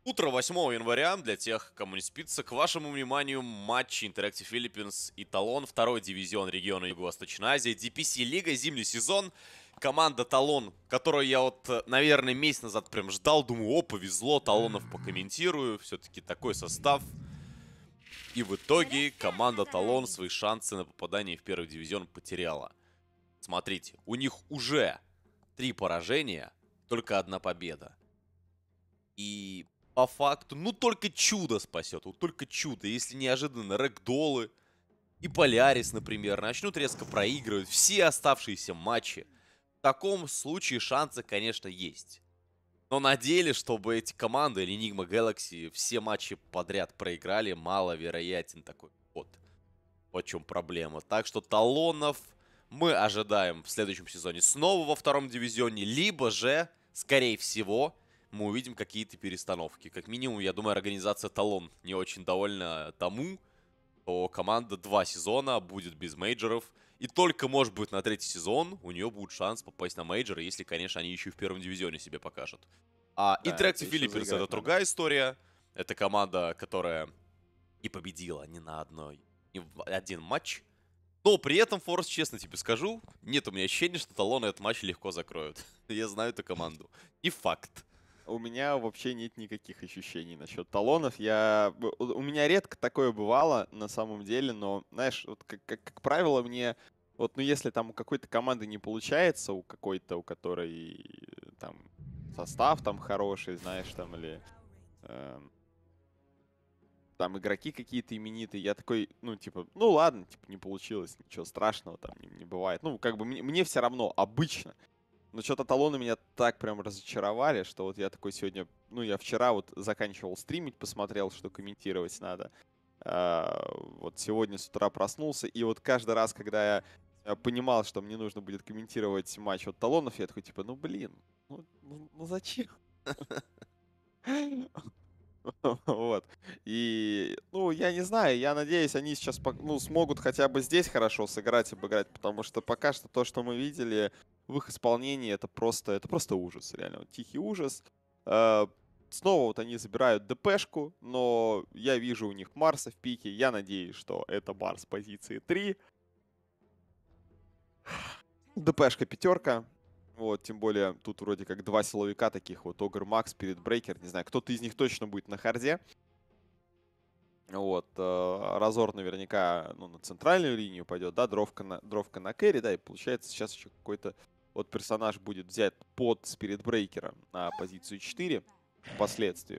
Утро 8 января, для тех, кому не спится, к вашему вниманию матч Interactive Philippines и Талон, второй дивизион региона Юго-Восточной Азии, DPC Лига, зимний сезон. Команда Талон, которую я вот, наверное, месяц назад прям ждал, думаю, о, повезло, Талонов покомментирую, все-таки такой состав. И в итоге команда Талон свои шансы на попадание в первый дивизион потеряла. Смотрите, у них уже 3 поражения, только одна победа. И по факту, ну только чудо спасет, вот только чудо. Если неожиданно рэгдолы и Полярис, например, начнут резко проигрывать все оставшиеся матчи, в таком случае шансы, конечно, есть. Но на деле, чтобы эти команды или Enigma Galaxy все матчи подряд проиграли, маловероятен такой ход. Вот в чем проблема. Так что талонов мы ожидаем в следующем сезоне снова во втором дивизионе, либо же, скорее всего, мы увидим какие-то перестановки. Как минимум, я думаю, организация Талон не очень довольна тому, что команда 2 сезона будет без мейджоров. И только, может быть, на третий сезон у нее будет шанс попасть на мейджоры, если, конечно, они еще и в первом дивизионе себе покажут. А Да, это Interactive еще Philippines — это заиграть надо. другая история. Это команда, которая и победила не на одной, не в один матч. Но при этом, Форс, честно тебе скажу, нет у меня ощущения, что талоны этот матч легко закроют. Я знаю эту команду. И факт. У меня вообще нет никаких ощущений насчет талонов. У меня редко такое бывало на самом деле, но, знаешь, вот как правило, мне вот, ну, если там у какой-то команды не получается, у какой-то, у которой там состав там хороший, знаешь, там, или эм, там игроки какие-то именитые, я такой, ну, типа, ну, ладно, типа, не получилось, ничего страшного там не бывает. Ну, как бы мне все равно, обычно. Но что-то талоны меня так прям разочаровали, что вот я такой сегодня... Ну, я вчера вот заканчивал стримить, посмотрел, что комментировать надо. Вот сегодня с утра проснулся, и вот каждый раз, когда я понимал, что мне нужно будет комментировать матч от талонов, я такой, типа, ну, блин, ну зачем? Вот. И, ну, я не знаю, я надеюсь, они сейчас ну, смогут хотя бы здесь хорошо сыграть, обыграть, потому что пока что то, что мы видели в их исполнении, это просто ужас, реально. Вот тихий ужас. Э, Снова вот они забирают ДПшку, но я вижу у них Марса в пике. Я надеюсь, что это Марс позиции 3. ДПшка пятерка. Вот, тем более тут вроде как два силовика таких, вот Огр Макс, Спирит Брейкер, не знаю, кто-то из них точно будет на харде. Вот, Разор наверняка, ну, на центральную линию пойдет, да, дровка на кэрри, да, и получается сейчас еще какой-то вот персонаж будет взять под Спирит Брейкера на позицию 4 впоследствии.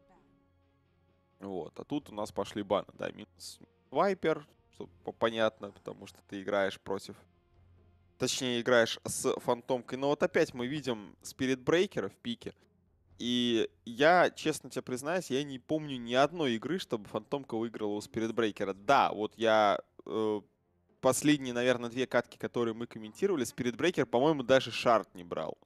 Вот, а тут у нас пошли баны, да, минус Вайпер, что понятно, потому что ты играешь против, точнее, играешь с Фантомкой, но вот опять мы видим Спирит Брейкера в пике. И я, честно тебе признаюсь, я не помню ни одной игры, чтобы Фантомка выиграла у Спиритбрейкера. Да, вот я последние, наверное, две катки, которые мы комментировали, Спиритбрейкер, по-моему, даже шард не брал.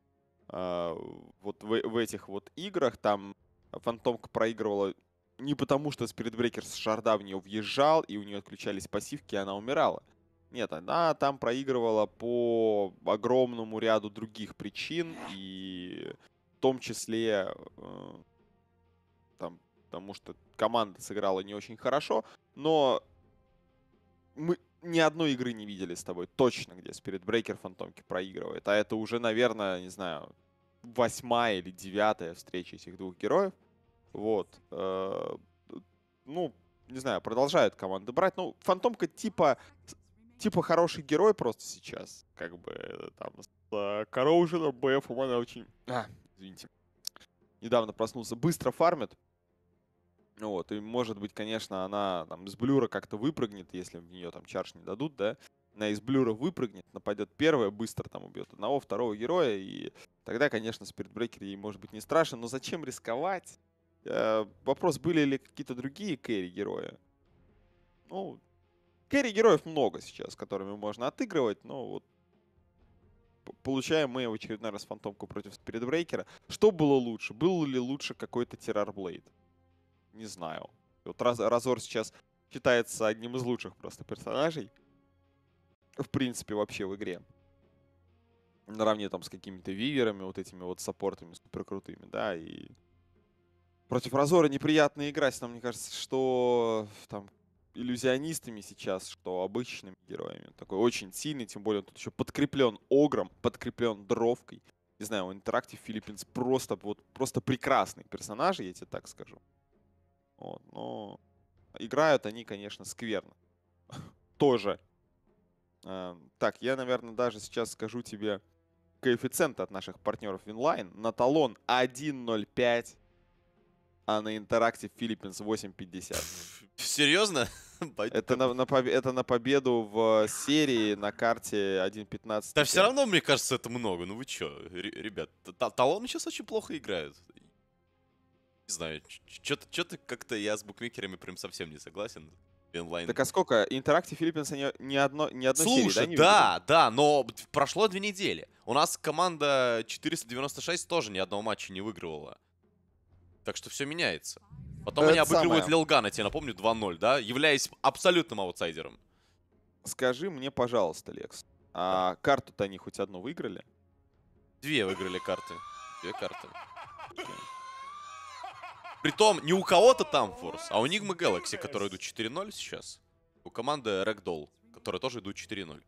Вот в этих вот играх там Фантомка проигрывала не потому, что Спиритбрейкер с шарда в нее въезжал, и у нее отключались пассивки, и она умирала. Нет, она там проигрывала по огромному ряду других причин, и в том числе там, потому что команда сыграла не очень хорошо, но мы ни одной игры не видели с тобой точно, где Spirit Breaker Фантомки проигрывает. А это уже, наверное, не знаю, 8-я или 9-я встреча этих двух героев. Вот. Ну, не знаю, продолжают команды брать. Ну, Фантомка типа хороший герой просто сейчас. Как бы там с Corrosion, БФ, она очень... извините. Недавно проснулся. Быстро фармит. Вот, и может быть, конечно, она там из блюра как-то выпрыгнет, если в нее там чарж не дадут, да. Она из блюра выпрыгнет, нападет первая, быстро там убьет одного, второго героя, и тогда, конечно, Спиритбрейкер ей может быть не страшен, но зачем рисковать? Вопрос, были ли какие-то другие кэрри-герои? Ну, кэрри-героев много сейчас, которыми можно отыгрывать, но вот получаем мы в очередной раз фантомку против Спиритбрейкера. Что было лучше? Был ли лучше какой-то Террорблейд? Не знаю. Вот Разор сейчас считается одним из лучших просто персонажей. В принципе, вообще в игре. Наравне там с какими-то виверами, вот этими вот саппортами супер крутыми, да, и Против Разора неприятно играть. Там, мне кажется, что там иллюзионистами сейчас, что обычными героями. Такой очень сильный, тем более он тут еще подкреплен Огром, подкреплен Дровкой. Не знаю, у Interactive Philippines просто, вот, просто прекрасные персонажи, я тебе так скажу. Вот, но играют они, конечно, скверно. Тоже. Так, я, наверное, даже сейчас скажу тебе коэффициенты от наших партнеров Winline. На талон 1.05, а на Interactive Philippines 8.50. Серьезно? Это на победу в серии на карте 1.15. Да все равно, мне кажется, это много. Ну вы чё, ребят, талоны сейчас очень плохо играют. Не знаю, что-то как-то я с букмекерами прям совсем не согласен. Инлайн. Так а сколько? Interactive Philippines они ни одной серии, Слушай, не да, но прошло 2 недели. У нас команда 496 тоже ни одного матча не выигрывала. Так что все меняется. Потом они обыгрывают Лилган, я тебе напомню, 2-0, да? Являясь абсолютным аутсайдером. Скажи мне, пожалуйста, Лекс, а карту-то они хоть одну выиграли? 2 выиграли карты. 2 карты. Притом не у кого-то там форс, а у Нигмы Galaxy, которые идут 4-0 сейчас. У команды Ragdoll, которые тоже идут 4-0.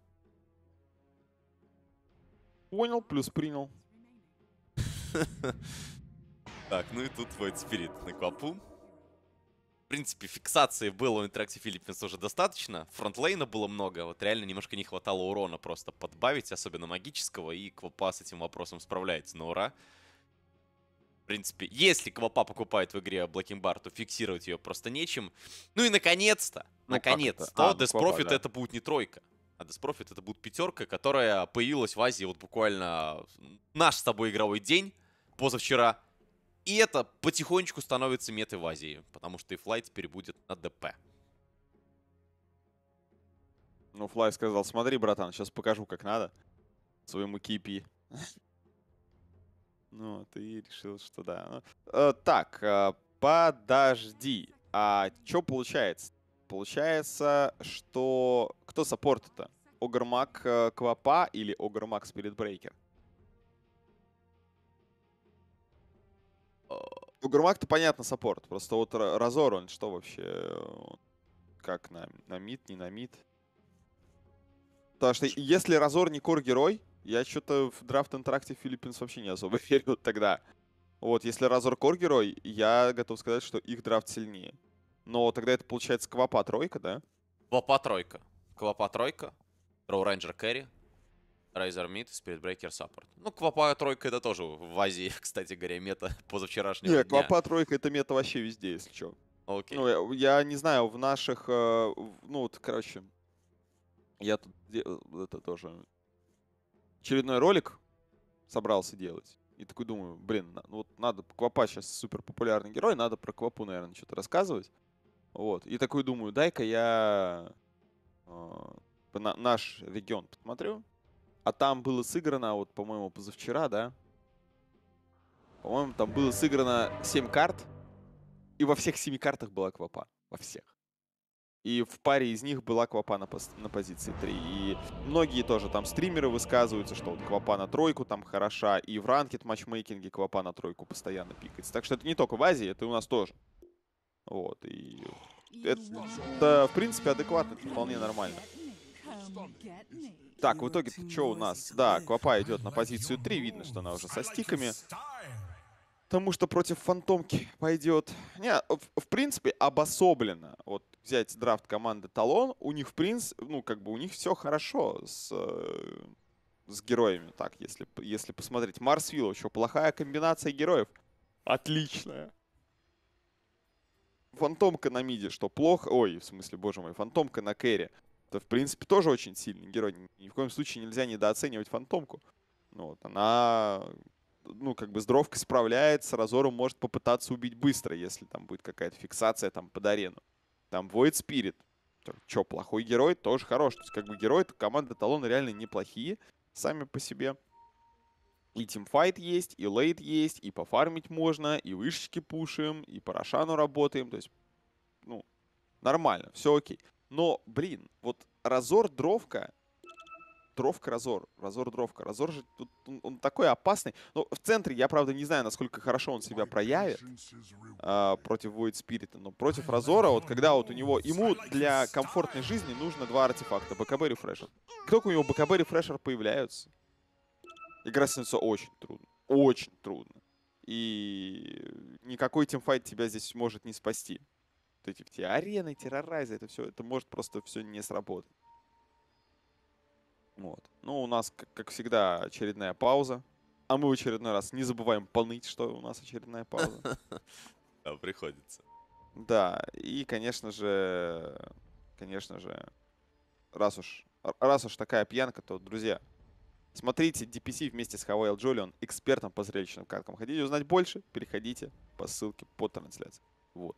Понял, плюс принял. Так, ну и тут Void Spirit на Квапу. В принципе, фиксации было у Interactive Philippines уже достаточно. Фронтлейна было много. Вот реально немножко не хватало урона просто подбавить, особенно магического. И Квапа с этим вопросом справляется на ура. В принципе, если Квапа покупает в игре Blacking Bar, то фиксировать ее просто нечем. Ну и наконец-то, Death Profit это будет не тройка. А Death Profit это будет 5, которая появилась в Азии вот буквально наш с тобой игровой день, позавчера. И это потихонечку становится метой в Азии, потому что и Флай теперь будет на ДП. Ну, Флай сказал, смотри, братан, сейчас покажу, как надо своему KP. Ну, ты решил, что да. Так, подожди. А что получается? Получается, что... Кто саппорт-то? Огрмак Квапа или Огрмак Спиритбрейкер? Огрмак-то, понятно, саппорт. Просто вот Разор, он что вообще? Как на мид, не на мид? Потому что если Разор не кор-герой, я что-то в драфт Interactive Philippines вообще не особо верю тогда. Вот, если Разор кор-герой, я готов сказать, что их драфт сильнее. Но тогда это получается Квапа тройка, да? Квапа тройка. Квапа тройка. Роу Рейнджер Кэрри. Райзер Мид, Спиритбрейкер Саппорт. Ну, Квапа тройка это тоже в Азии, кстати говоря, мета позавчерашнего дня. Квапа тройка это мета вообще везде, если что. Окей. Ну, я не знаю, в наших, ну вот, короче, я тут это тоже очередной ролик собрался делать. И такой думаю, блин, ну вот надо, Квапа сейчас супер популярный герой, надо про Квапу, наверное, что-то рассказывать. Вот. И такой думаю, дай-ка я наш регион посмотрю. А там было сыграно, вот, по-моему, позавчера, да? По-моему, там было сыграно 7 карт. И во всех 7 картах была Квапа. Во всех. И в паре из них была Квапа на позиции 3. И многие тоже там стримеры высказываются, что вот Квапа на тройку там хороша. И в ранкет матчмейкинге Квапа на тройку постоянно пикается. Так что это не только в Азии, это и у нас тоже. Вот. И это, в принципе, адекватно, это вполне нормально. Так, в итоге что у нас? Да, Квапа идет на позицию 3. Видно, что она уже со стиками. Потому что против Фантомки пойдет. Не, в принципе, обособленно. Вот взять драфт команды Талон, у них, в принципе, ну, как бы у них все хорошо с героями. Так, если посмотреть. Марсвилл, еще плохая комбинация героев. Отличная. Фантомка на миде, что плохо. Ой, в смысле, боже мой, Фантомка на кэре. Это, в принципе, тоже очень сильный герой. Ни в коем случае нельзя недооценивать Фантомку. Ну, вот, она, ну, как бы с дровкой справляется, Разором может попытаться убить быстро, если там будет какая-то фиксация там под арену. Там Void Spirit. Че, плохой герой? Тоже хорош. То есть, как бы герои команды Талона реально неплохие сами по себе. И тимфайт есть, и лейт есть, и пофармить можно, и вышечки пушим, и по Рошану работаем. То есть, ну, нормально, все окей. Но, блин, вот Разор, дровка, Дровка Разор. Разор Дровка. Разор же тут он такой опасный. Но в центре я, правда, не знаю, насколько хорошо он себя проявит против Void Spirit. Но против Разора, вот когда вот у него... Ему для комфортной жизни нужно 2 артефакта. БКБ рефрешер. Как только у него БКБ рефрешер появляются, игра становится очень трудно. Очень трудно. И никакой тимфайт тебя здесь может не спасти. Вот эти все арены, террорайзы, это все, это может просто все не сработать. Вот. Ну, у нас, как всегда, очередная пауза. А мы в очередной раз не забываем поныть, что у нас очередная пауза. Да, приходится. Да, и, конечно же, раз уж такая пьянка, то, друзья, смотрите DPC вместе с Хавайл Джолион, экспертом по зрелищным каткам. Хотите узнать больше? Переходите по ссылке под трансляцией. Вот.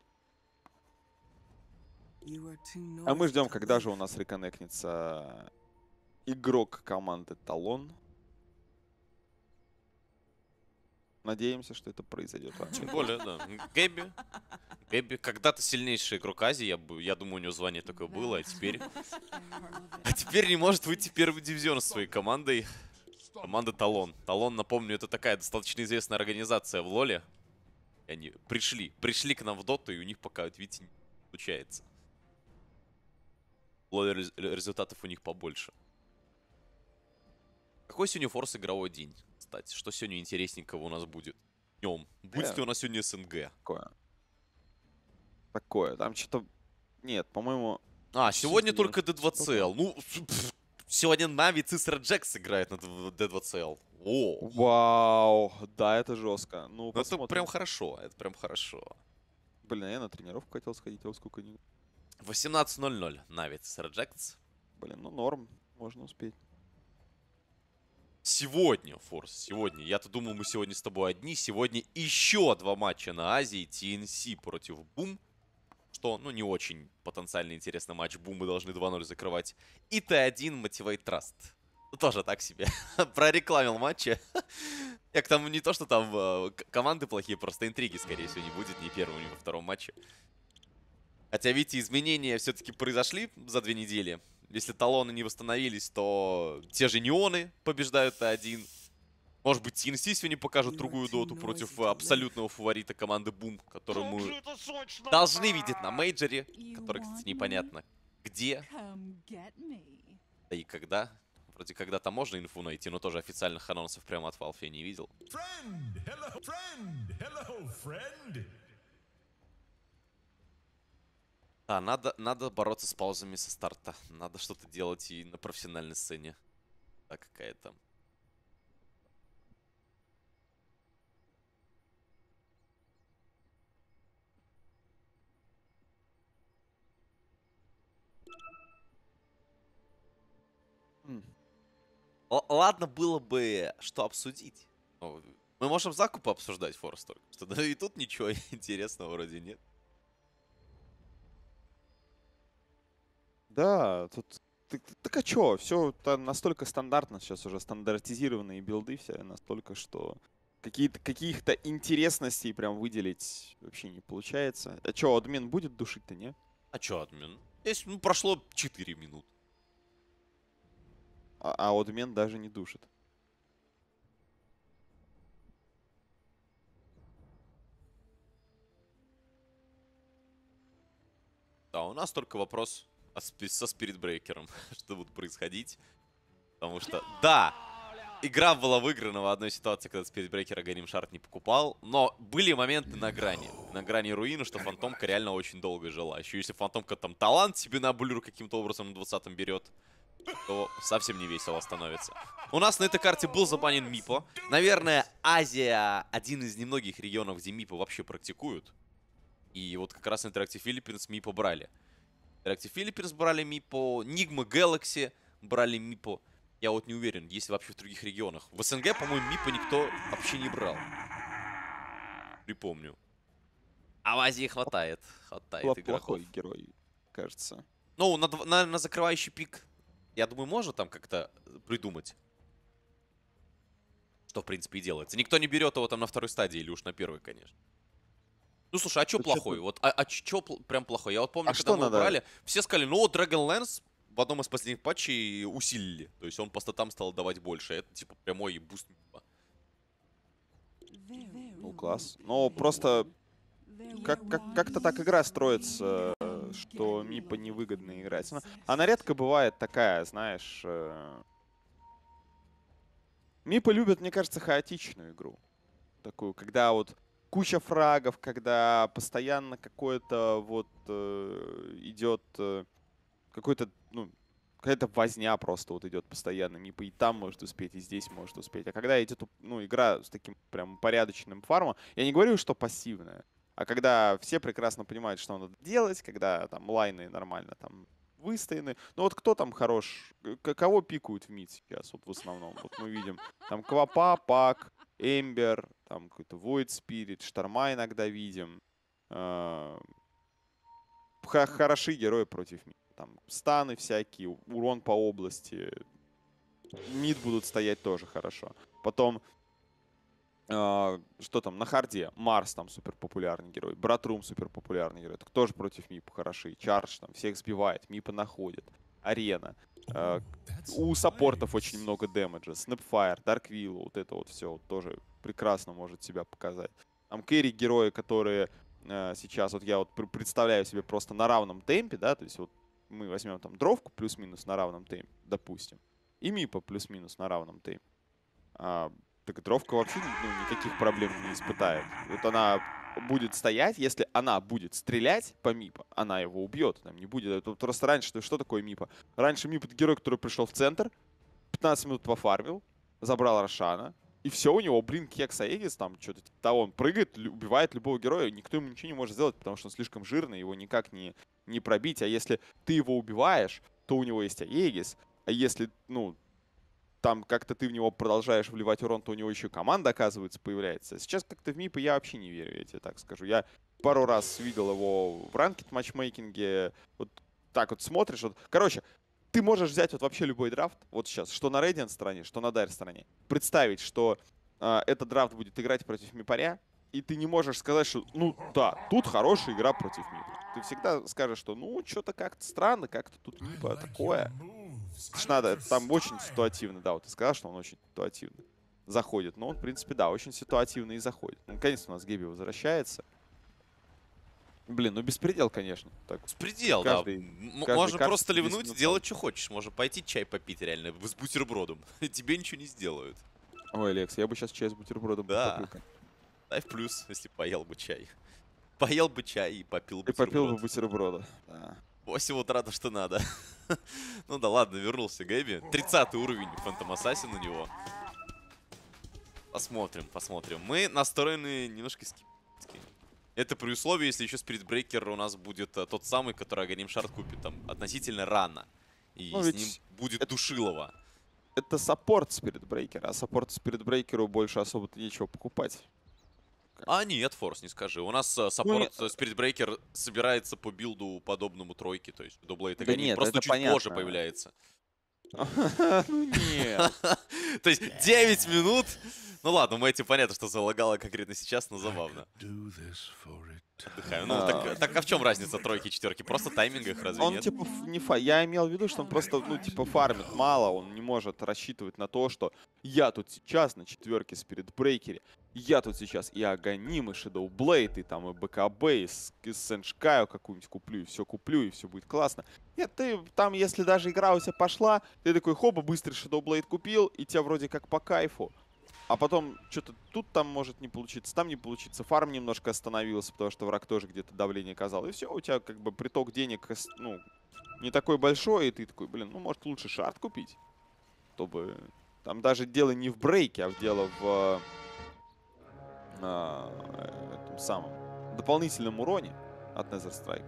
А мы ждем, когда же у нас реконнектнется игрок команды Талон. Надеемся, что это произойдет. Тем более, да. Гэби когда-то сильнейший игрок Азии. Я думаю, у него звание такое было, а теперь не может выйти в первый дивизион со своей командой. Команда Талон. Талон, напомню, это такая достаточно известная организация в Лоле. И они пришли к нам в Доту, и у них пока, видите, не получается. В Лоле результатов у них побольше. Какой сегодня форс игровой день, кстати? Что сегодня интересненького у нас будет днем? Будет ли у нас сегодня СНГ? Такое. Там что-то... Нет, по-моему... Сегодня только D2CL. Ну, сегодня Нави Цисра Джекс играет на D2CL. О! Вау! Да, это жестко. Ну, это прям хорошо, это прям хорошо. Блин, я на тренировку хотел сходить, а во сколько не... 18:00 Нави Цисра Джекс. Блин, ну норм, можно успеть. Сегодня, Форс, сегодня. Я-то думал, мы сегодня с тобой одни. Сегодня еще 2 матча на Азии. TNC против Бум. Что, ну, не очень потенциально интересный матч. Бум мы должны 2-0 закрывать. И Т1 Motivate Trust. Тоже так себе. Прорекламил матчи. Як там не то, что там команды плохие, просто интриги, скорее всего, не будет ни в первом, ни во втором матче. Хотя, видите, изменения все-таки произошли за 2 недели. Если талоны не восстановились, то те же неоны побеждают Т1. Может быть, TNC сегодня покажут другую доту против абсолютного фаворита команды Boom, которую мы должны видеть на мейджоре, который, кстати, непонятно где. Да и когда. Вроде когда-то можно инфу найти, но тоже официальных анонсов прямо от Valve я не видел. Да, надо бороться с паузами со старта. Надо что-то делать и на профессиональной сцене. Да, какая-то. Ладно, было бы что обсудить. Мы можем закупы обсуждать, Форс, только что. Да и тут ничего интересного вроде нет. Да, тут... Так а чё? Все настолько стандартно сейчас уже, стандартизированные билды все настолько, что каких-то интересностей прям выделить вообще не получается. А чё, админ будет душить-то, не? А чё админ? Здесь прошло 4 минуты. А админ даже не душит. Да, у нас только вопрос со спиритбрейкером, что будет происходить. Потому что, да, игра была выиграна в одной ситуации, когда спиритбрейкера Ганим Шарт не покупал. Но были моменты на грани руины, что Фантомка реально очень долго жила. Еще если Фантомка там талант себе на блюр каким-то образом на 20-м берет, то совсем не весело становится. У нас на этой карте был забанен Мипо. Наверное, Азия один из немногих регионов, где Мипо вообще практикуют. И вот как раз на Interactive Philippines Мипо брали. Interactive Philippines брали Мипо, Nigma Galaxy брали Мипо. Я вот не уверен, есть ли вообще в других регионах. В СНГ, по-моему, Мипо никто вообще не брал. Припомню. А в Азии хватает. Хватает игроков. Плохой герой, кажется. Ну, на закрывающий пик, я думаю, можно там как-то придумать. Что, в принципе, и делается. Никто не берет его там на второй стадии или уж на первой, конечно. Ну, слушай, а что плохой? Вот, чё прям плохой? Я вот помню, когда мы брали, все сказали, ну вот Dragonlance в одном из последних патчей усилили. То есть он по статам стал давать больше. Это типа прямой буст мипа. Ну, класс. Но просто как-то так игра строится, что мипа невыгодно играть. Она редко бывает такая, знаешь... Мипа любят, мне кажется, хаотичную игру. Такую, когда вот куча фрагов, когда постоянно какое-то вот идет какой-то, ну, какая-то возня просто вот идет постоянно. Мипа и там может успеть, и здесь может успеть. А когда идет, ну, игра с таким прям порядочным фармом, я не говорю, что пассивная, а когда все прекрасно понимают, что надо делать, когда там лайны нормально там выстояны. Ну вот кто там хорош? Кого пикают в мид сейчас вот в основном? Вот мы видим там Квапа, Пак, Эмбер, там какой-то Void Spirit, Шторма иногда видим. Хороши герои против мид. Там станы всякие, урон по области. Мид будут стоять тоже хорошо. Потом, что там, на харде? Марс там супер популярный герой. Братрум супер популярный герой. Так тоже против мипа хороши. Чардж там всех сбивает, мипа находит. Арена. У саппортов очень много дэмэджа. Снэпфайр, Дарквилл, вот это вот все вот тоже прекрасно может себя показать. Там кэрри герои, которые сейчас, вот я вот представляю себе просто на равном темпе, да, то есть вот мы возьмем там дровку плюс-минус на равном темпе, допустим, и мипа плюс-минус на равном темпе. Так дровка вообще никаких проблем не испытает. Вот она будет стоять, если она будет стрелять по мипа, она его убьет. Там не будет. Это просто раньше, что такое мипа? Раньше мип — это герой, который пришел в центр, 15 минут пофармил, забрал Рошана, и все, у него, блин, кекс Аегис, там что-то того, он прыгает, убивает любого героя, никто ему ничего не может сделать, потому что он слишком жирный, его никак не пробить. А если ты его убиваешь, то у него есть Аегис, а если, ну, там как-то ты в него продолжаешь вливать урон, то у него еще команда, оказывается, появляется. Сейчас как-то в мипа я вообще не верю, я тебе так скажу. Я пару раз видел его в ранкед матчмейкинге. Вот так вот смотришь. Вот. Короче, ты можешь взять вот вообще любой драфт, вот сейчас, что на Radiant стороне, что на Dire стороне, представить, что этот драфт будет играть против мипаря, и ты не можешь сказать, что, ну да, тут хорошая игра против мипа. Ты всегда скажешь, что, ну, что-то как-то странно, как-то тут мипа такое. Надо, там очень ситуативно, да, вот ты сказал, что он очень ситуативно заходит. Но он, в принципе, да, очень ситуативно и заходит. Наконец-то у нас Геби возвращается. Блин, ну беспредел, конечно. Так, беспредел, каждый, да. Можно просто кажется, ливнуть и делать, что хочешь. Можно пойти чай попить реально с бутербродом. Тебе ничего не сделают. Ой, Алекс, я бы сейчас чай с бутербродом Да. попил. Дай в плюс, если поел бы чай. Поел бы чай и попил И бутерброд. попил бы бутерброда. Да. 8 утра, то что надо. Ну да ладно, вернулся Гэби. 30 уровень Phantom Assassin у него. Посмотрим, посмотрим. Мы настроены немножко скептически. Это при условии, если еще Spirit Breaker у нас будет тот самый, который Аганим Шард купит там относительно рано. И Ну, с ведь ним будет Душилова. Это саппорт Spirit Breaker, а саппорт Spirit Breaker больше особо-то нечего покупать. А нет, Форс, не скажи. У нас саппорт Spirit Breaker собирается по билду подобному тройке. То есть Доблейд Аганим нет, просто это чуть понятно. позже появляется. Ну нет. То есть 9 минут. Ну ладно, мы этим понятно, что залагало конкретно сейчас, но забавно. Отдыхаем. Ну, так а в чем разница тройки и четверки? Просто тайминг их разве Он нет? типа я имел в виду, что он просто, ну, типа, фармит мало, он не может рассчитывать на то, что я тут сейчас на четверке Spirit Breaker, я тут сейчас и Аганим, и Shadow Blade, и там и БКБ, и Сеншкаю какую-нибудь куплю, и все будет классно. Нет, ты там, если даже игра у тебя пошла, ты такой, хоба, быстрый Shadow Blade купил, и тебя вроде как по кайфу. А потом что-то тут там может не получиться, там не получится. Фарм немножко остановился, потому что враг тоже где-то давление оказал. И все, у тебя как бы приток денег, ну, не такой большой, и ты такой, блин, ну, может, лучше шард купить. Чтобы... Там даже дело не в брейке, а дело в этом самом дополнительном уроне от Nether Strike.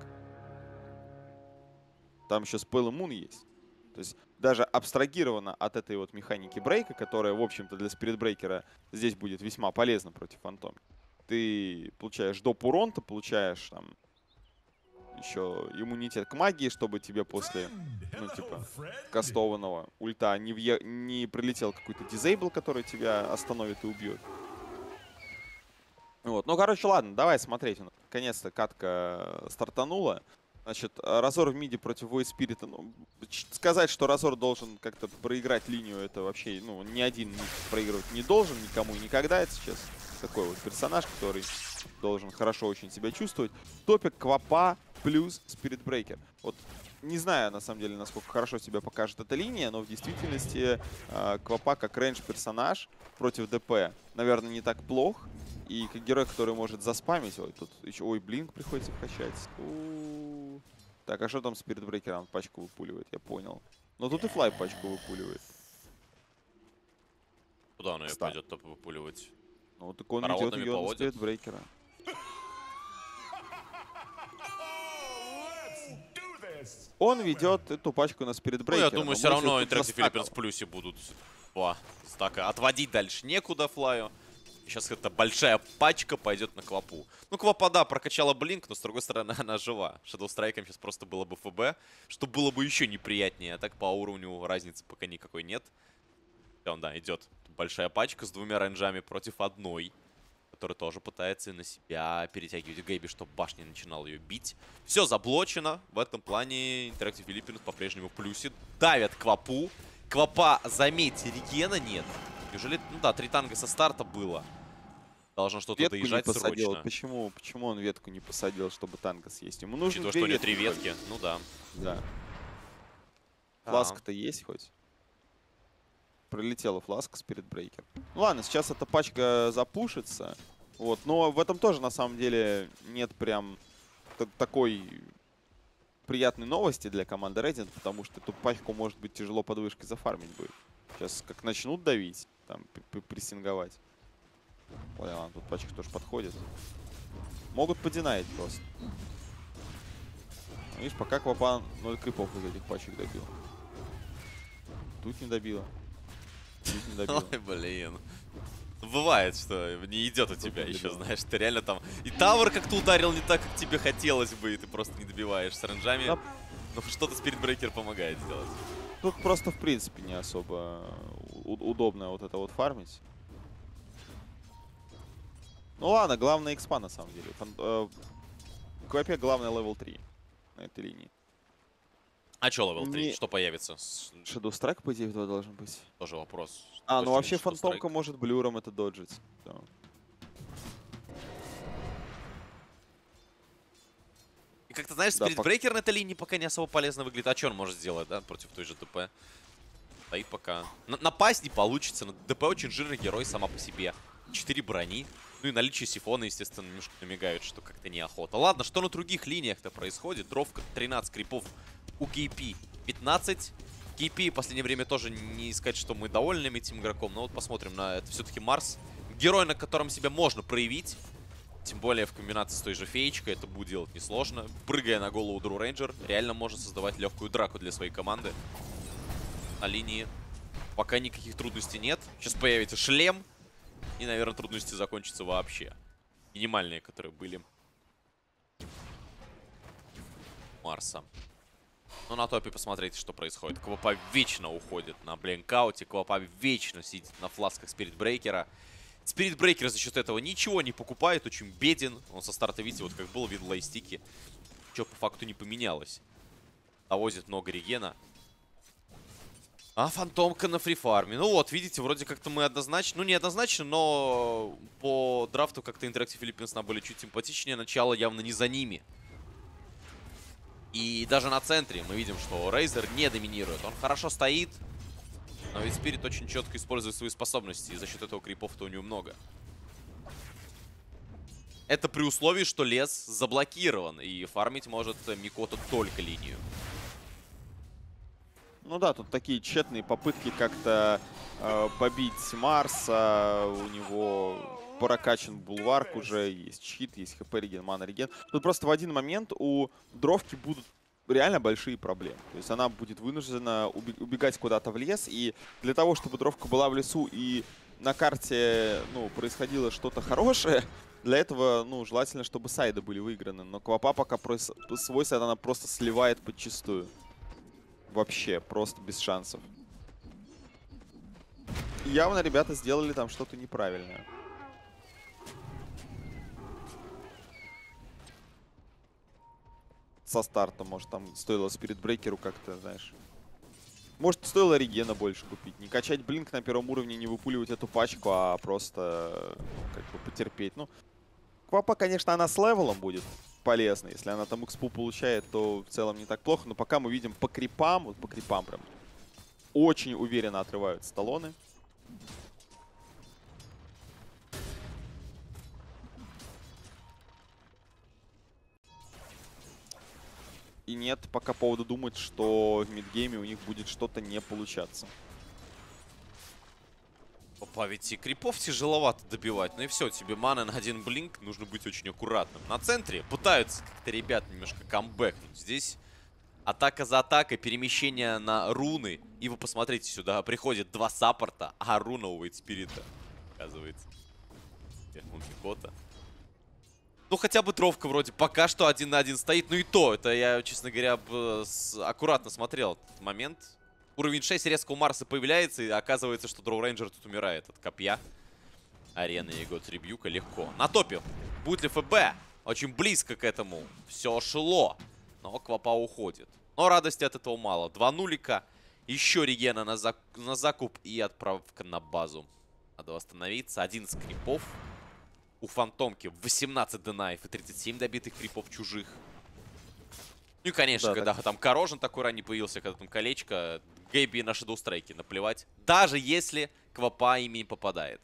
Там еще Spell Moon есть. То есть даже абстрагировано от этой вот механики брейка, которая, в общем-то, для Spirit Breaker здесь будет весьма полезна против Фантома. Ты получаешь доп урон, ты получаешь там еще иммунитет к магии, чтобы тебе после, ну, типа, кастованного ульта не прилетел какой-то дизейбл, который тебя остановит и убьет. Вот. Ну, короче, ладно, давай смотреть. Наконец-то катка стартанула. Значит, Разор в миде против Void Spirit. Ну, сказать, что Разор должен как-то проиграть линию, это вообще, ну, ни один проигрывать не должен никому и никогда. Это сейчас такой вот персонаж, который должен хорошо очень себя чувствовать. Топик Квапа плюс Spirit Breaker. Вот не знаю, на самом деле, насколько хорошо себя покажет эта линия, но в действительности Квапа как рейндж-персонаж против ДП, наверное, не так плох. И как герой, который может заспамить. Ой, тут еще... Ой, блинк приходится вкачать. Так, а что там Spirit Breaker? Он пачку выпуливает, я понял. Но тут и Флай пачку выпуливает. Куда он ее пойдет топ выпуливать? Ну, так он ведет ее на Spirit Breaker. Он ведет эту пачку на Spirit Breaker. Ну, я думаю, все равно Interactive Philippines в плюсе будут 2 стака. Отводить дальше некуда Флаю. Сейчас эта большая пачка пойдет на Квапу. Ну, Квапа, да, прокачала блинк, но с другой стороны она жива. Shadow Strike'ом сейчас просто было бы ФБ, что было бы еще неприятнее. А так по уровню разницы пока никакой нет. И он, да, идет большая пачка с 2 рейнджами против одной, который тоже пытается на себя перетягивать Гэби, чтобы башня начинал ее бить. Все заблочено. В этом плане Interactive Philippines по-прежнему в плюсе. Давят Квапу. Квапа, заметьте, регена нет. Неужели, ну да, 3 танга со старта было. Должно что-то доезжать срочно. Почему он ветку не посадил, чтобы танка съесть? Ему нужно учитывая, что у него 3 ветки. Ну да. Да. Фласка-то есть хоть? Пролетела фласка Spirit Breaker. Ну ладно, сейчас эта пачка запушится. Вот, но в этом тоже на самом деле нет прям такой приятной новости для команды Resident, потому что эту пачку может быть тяжело под вышкой зафармить будет. Сейчас как начнут давить, там прессинговать. Ладно, тут пачка тоже подходит. Могут подинаить просто. Видишь, пока Квапа 0 крипов из этих пачек добил. Тут не добила. Тут не добила. Ой, блин. Бывает, что не идет у тебя еще, знаешь, ты реально там... И тавер как-то ударил не так, как тебе хотелось бы, и ты просто не добиваешь с рейнджами. Да. Ну, что-то Spirit Breaker помогает сделать. Тут просто, в принципе, не особо удобно вот это вот фармить. Ну ладно, главное экспа на самом деле. В Квапе главное левел 3 на этой линии. А что левел 3? Что появится? Shadow Strike по идее 2 должен быть. Тоже вопрос. А, ну вообще Фантомка может блюром это доджить. Да. И как ты знаешь, Spirit Breaker на этой линии пока не особо полезно выглядит. А что он может сделать, да, против той же ДП? Стоит пока. Напасть не получится. ДП очень жирный герой сама по себе. 4 брони. Ну и наличие сифона, естественно, немножко намекают, что как-то неохота. Ладно, что на других линиях-то происходит? Дровка 13 крипов у KP 15. KP в последнее время тоже не сказать, что мы довольны этим игроком. Но вот посмотрим на это. Все-таки Марс. Герой, на котором себя можно проявить. Тем более в комбинации с той же феечкой это будет делать несложно. Прыгая на голову Дру Рейнджер, реально может создавать легкую драку для своей команды. На линии пока никаких трудностей нет. Сейчас появится шлем. И, наверное, трудности закончатся вообще. Минимальные, которые были. Марса. Ну, на топе посмотрите, что происходит. Квапа вечно уходит на бленкауте. Квапа вечно сидит на фласках Spirit Breaker. Spirit Breaker за счет этого ничего не покупает. Очень беден. Он со старта, видите, вот как был вид лайстики. Ничего по факту не поменялось. Довозит много регена. А Фантомка на фрифарме. Ну вот, видите, вроде как-то мы однозначно... Ну, не однозначно, но по драфту как-то Interactive Philippines нам были чуть симпатичнее. Начало явно не за ними. И даже на центре мы видим, что Рейзер не доминирует. Он хорошо стоит, но ведь Спирит очень четко использует свои способности. И за счет этого крипов-то у него много. Это при условии, что лес заблокирован. И фармить может Микото только линию. Ну да, тут такие тщетные попытки как-то побить Марса. У него прокачан булварк уже, есть щит, есть хп реген, мана реген. Тут просто в один момент у Дровки будут реально большие проблемы. То есть она будет вынуждена убегать куда-то в лес. И для того, чтобы Дровка была в лесу и на карте, ну, происходило что-то хорошее, для этого, ну, желательно, чтобы сайды были выиграны. Но Квапа пока свой сайд она просто сливает подчистую. Вообще, просто без шансов. Явно ребята сделали там что-то неправильное. со старта. Может, там стоило спиритбрейкеру как-то, знаешь. Может, стоило регена больше купить. Не качать блинк на первом уровне, не выпуливать эту пачку, а просто как бы потерпеть. Ну, Квапа, конечно, она с левелом будет полезна. Если она там экспу получает, то в целом не так плохо. Но пока мы видим по крипам, вот по крипам прям очень уверенно отрываются талоны. И нет пока повода думать, что в мидгейме у них будет что-то не получаться. Опа, ведь и крипов тяжеловато добивать. Ну и все, тебе мана на один блинк, нужно быть очень аккуратным. На центре пытаются как-то ребят немножко камбэкнуть. Здесь атака за атакой, перемещение на руны. И вы посмотрите сюда, приходит два саппорта, а руна у Вейтспирита, оказывается. Мунфикота. Ну, хотя бы Тровка вроде пока что 1 на 1 стоит. Ну и то, это я, честно говоря, аккуратно смотрел этот момент. Уровень 6 резко у Марса появляется, и оказывается, что Дроу Рейнджер тут умирает от копья. Арена его Трибьюка легко. На топе. Будет ли ФБ? Очень близко к этому. Все шло. Но Квапа уходит. Но радости от этого мало. 2 нулика. Еще регена на закуп и отправка на базу. Надо восстановиться. 11 крипов. У Фантомки 18 денаев и 37 добитых крипов чужих. Ну и, конечно, да, когда так. там Корожен такой ранний появился, когда там колечко, Гэби на шедоустрайке наплевать. Даже если Квапа ими попадает.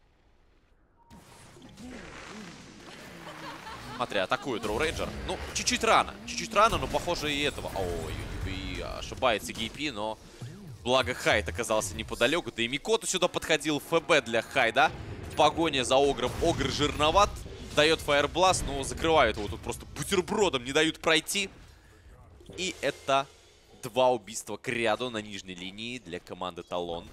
Смотри, атакует Дроу Рейнджер. Ну, чуть-чуть рано, но похоже и этого. Ой, и ошибается Гейпи, но благо Хайд оказался неподалеку. Да и Микото сюда подходил. ФБ для Хайда. Погоня за Огром. Огр жирноват. Дает Фаербласт, но закрывают его тут просто бутербродом. Не дают пройти. И это 2 убийства к ряду на нижней линии для команды Талон.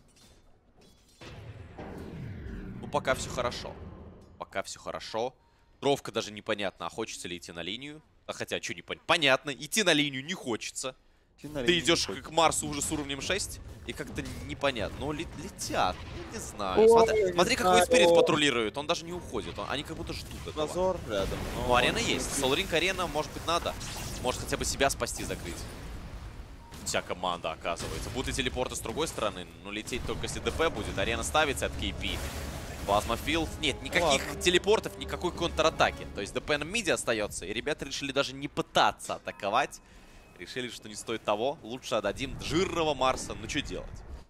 Ну, пока все хорошо. Пока все хорошо. Дровка даже непонятно, а хочется ли идти на линию. А хотя, что непонятно? Понятно, идти на линию не хочется. Ты идешь к Марсу уже с уровнем 6, и как-то непонятно. Но летят, не знаю. Смотри, как Вейтспирит патрулирует. Он даже не уходит. Они как будто ждут этого. Назор рядом. Ну, арена есть. Солринг арена, может быть, надо. Может хотя бы себя спасти, закрыть. Вся команда, оказывается. Будут и телепорты с другой стороны. Но лететь только если ДП будет. Арена ставится от KP. Плазмафилд. Нет, никаких телепортов, никакой контратаки. То есть ДП на миде остается. И ребята решили даже не пытаться атаковать. Решили, что не стоит того. Лучше отдадим жирного Марса. Ну, что делать?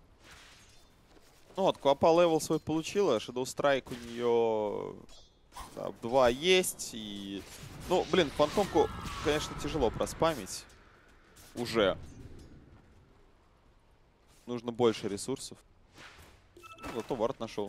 Ну вот, Квапа левел свой получила. Shadow Strike у нее 2 есть. И... Ну, блин, Фантомку, конечно, тяжело проспамить. Уже. Нужно больше ресурсов. Зато вард нашел.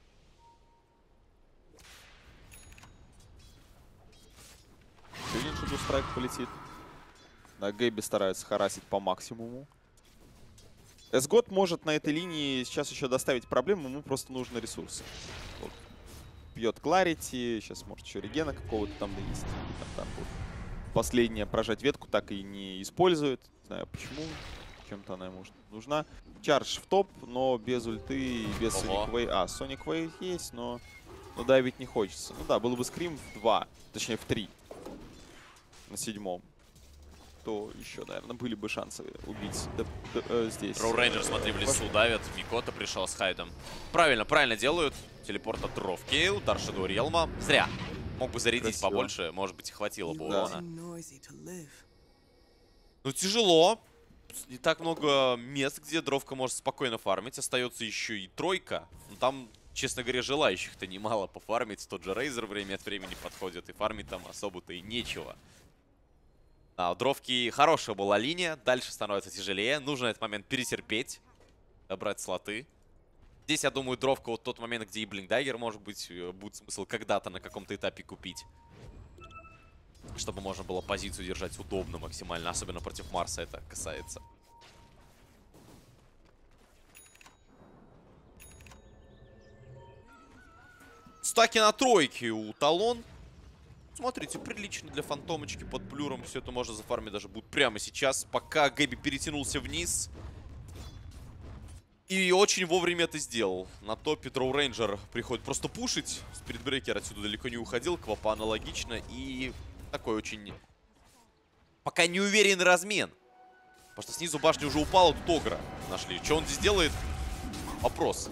Сегодня Shadow Strike полетит. Да, Гэби старается харасить по максимуму. Эсгот может на этой линии сейчас еще доставить проблему, ему просто нужны ресурсы. Вот. Пьет Кларити, сейчас может еще регена какого-то там донести. Там вот. Последняя прожать ветку так и не использует. Не знаю почему. Чем-то она ему нужна. Чардж в топ, но без ульты и без Sonic Wave. А, Sonic Wave есть, но давить не хочется. Ну да, был бы скрим в 2, точнее в 3. На 7-м. То еще, наверное, были бы шансы убить здесь. Дроу Рейнджер, смотри, в лесу давят. Микото пришел с Хайдом. Правильно делают. Телепорт от Дровки, удар Shadow Realm. Зря. Мог бы зарядить Красиво. побольше, может быть, и хватило бы урона. Да. Ну, тяжело. Не так много мест, где Дровка может спокойно фармить. Остается еще и тройка. Но там, честно говоря, желающих-то немало пофармить. Тот же Рейзер время от времени подходит. И фармить там особо-то и нечего. А, у Дровки хорошая была линия. Дальше становится тяжелее. Нужно этот момент перетерпеть. Добрать слоты. Здесь, я думаю, Дровка вот тот момент, где и Блинкдаггер, может быть, будет смысл когда-то на каком-то этапе купить. Чтобы можно было позицию держать удобно максимально. Особенно против Марса это касается. Стаки на тройке у Талон. Смотрите, прилично для фантомочки под блюром. Все это можно зафармить даже будет прямо сейчас. Пока Гэби перетянулся вниз. И очень вовремя это сделал. На топе Дроу Рейнджер приходит просто пушить. Спиритбрейкер отсюда далеко не уходил. Квапа аналогично. И такой очень Пока не уверенный размен. Потому что снизу башня уже упала, тут Огра нашли. Что он здесь делает? Вопрос.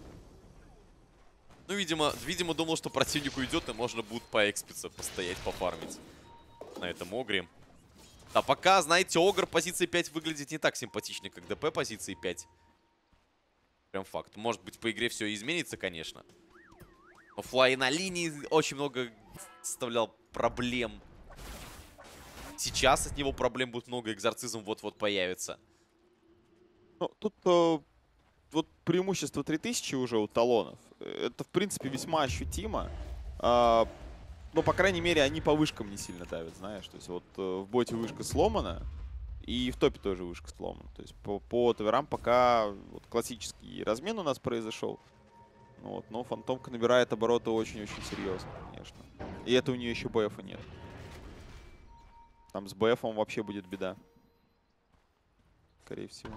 Ну, видимо, думал, что противник уйдет, и можно будет поэкспиться, постоять, пофармить на этом Огре. А пока, знаете, Огр позиции 5 выглядит не так симпатично, как ДП позиции 5. Прям факт. Может быть, по игре все изменится, конечно. Но Флай на линии очень много составлял проблем. Сейчас от него проблем будет много, экзорцизм вот-вот появится. Ну, тут вот преимущество 3000 уже у талонов. Это, в принципе, весьма ощутимо. Но, по крайней мере, они по вышкам не сильно давят, знаешь. То есть вот в боте вышка сломана, и в топе тоже вышка сломана. То есть по таверам пока вот классический размен у нас произошел. Вот, но фантомка набирает обороты очень-очень серьезно, конечно. И это у нее еще БФа нет. Там с БФом вообще будет беда. Скорее всего.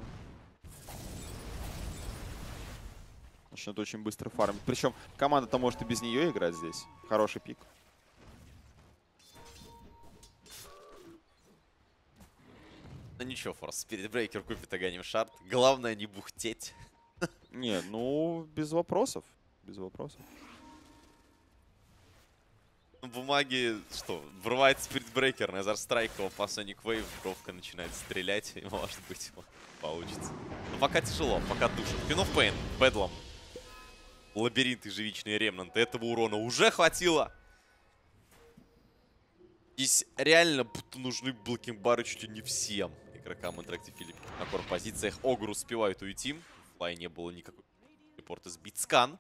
Начнет очень быстро фармить. Причем команда-то может и без нее играть здесь. Хороший пик. Ну ничего, Форс, Спиритбрейкер купит Аганим Шард. Главное не бухтеть. Не, ну, без вопросов. Без вопросов. Бумаги, что, врывается Спиритбрейкер, Назар Страйкова по Sonic Wave, бровка начинает стрелять, и может быть получится. Но пока тяжело, пока душит. Queen of Pain, Бэдлом. Лабиринт и живичные ремнанты. Этого урона уже хватило. Здесь реально будто нужны блокинг-бары чуть ли не всем игрокам Interactive Philippines. На корпозициях Огр успевает уйти. Флай не было никакой репорта сбить. Скан.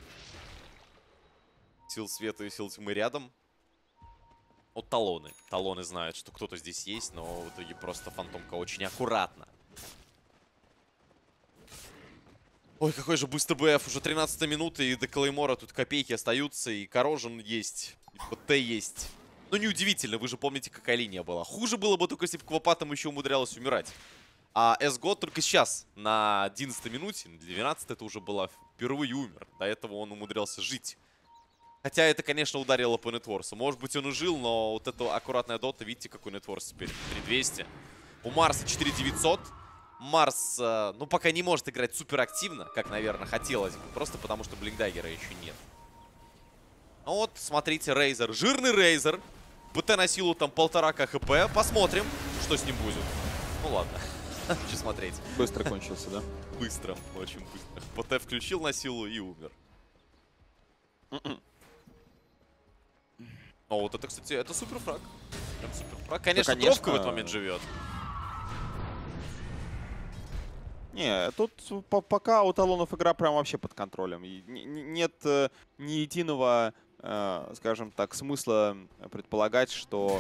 Сил света и сил тьмы рядом. Вот талоны. Талоны знают, что кто-то здесь есть, но в итоге просто фантомка очень аккуратно. Ой, какой же быстрый БФ. Уже 13 минута, и до Клеймора тут копейки остаются, и Корожен есть, и ПТ есть. Ну, неудивительно, вы же помните, какая линия была. Хуже было бы только, если бы Квапатом еще умудрялась умирать. А Эсгот только сейчас, на 11 минуте, на 12 это уже было, впервые умер. До этого он умудрялся жить. Хотя это, конечно, ударило по нетворсу. Может быть, он и жил, но вот эта аккуратная дота, видите, какой нетворс теперь. 3200. У Марса 4900. Марс, ну, пока не может играть супер активно, как, наверное, хотелось бы. Просто потому, что Блинкдаггера еще нет. Ну вот, смотрите, Рейзер. Жирный Рейзер. БТ на силу там 1,5 хп. Посмотрим, что с ним будет. Ну ладно. Что смотреть. Быстро кончился, да? Быстро, очень быстро. БТ включил на силу и умер. О, вот это, кстати, это суперфраг. Прям суперфраг. Конечно, Дровка в этот момент живет. Не, тут пока у талонов игра прям вообще под контролем. И нет ни единого, скажем так, смысла предполагать, что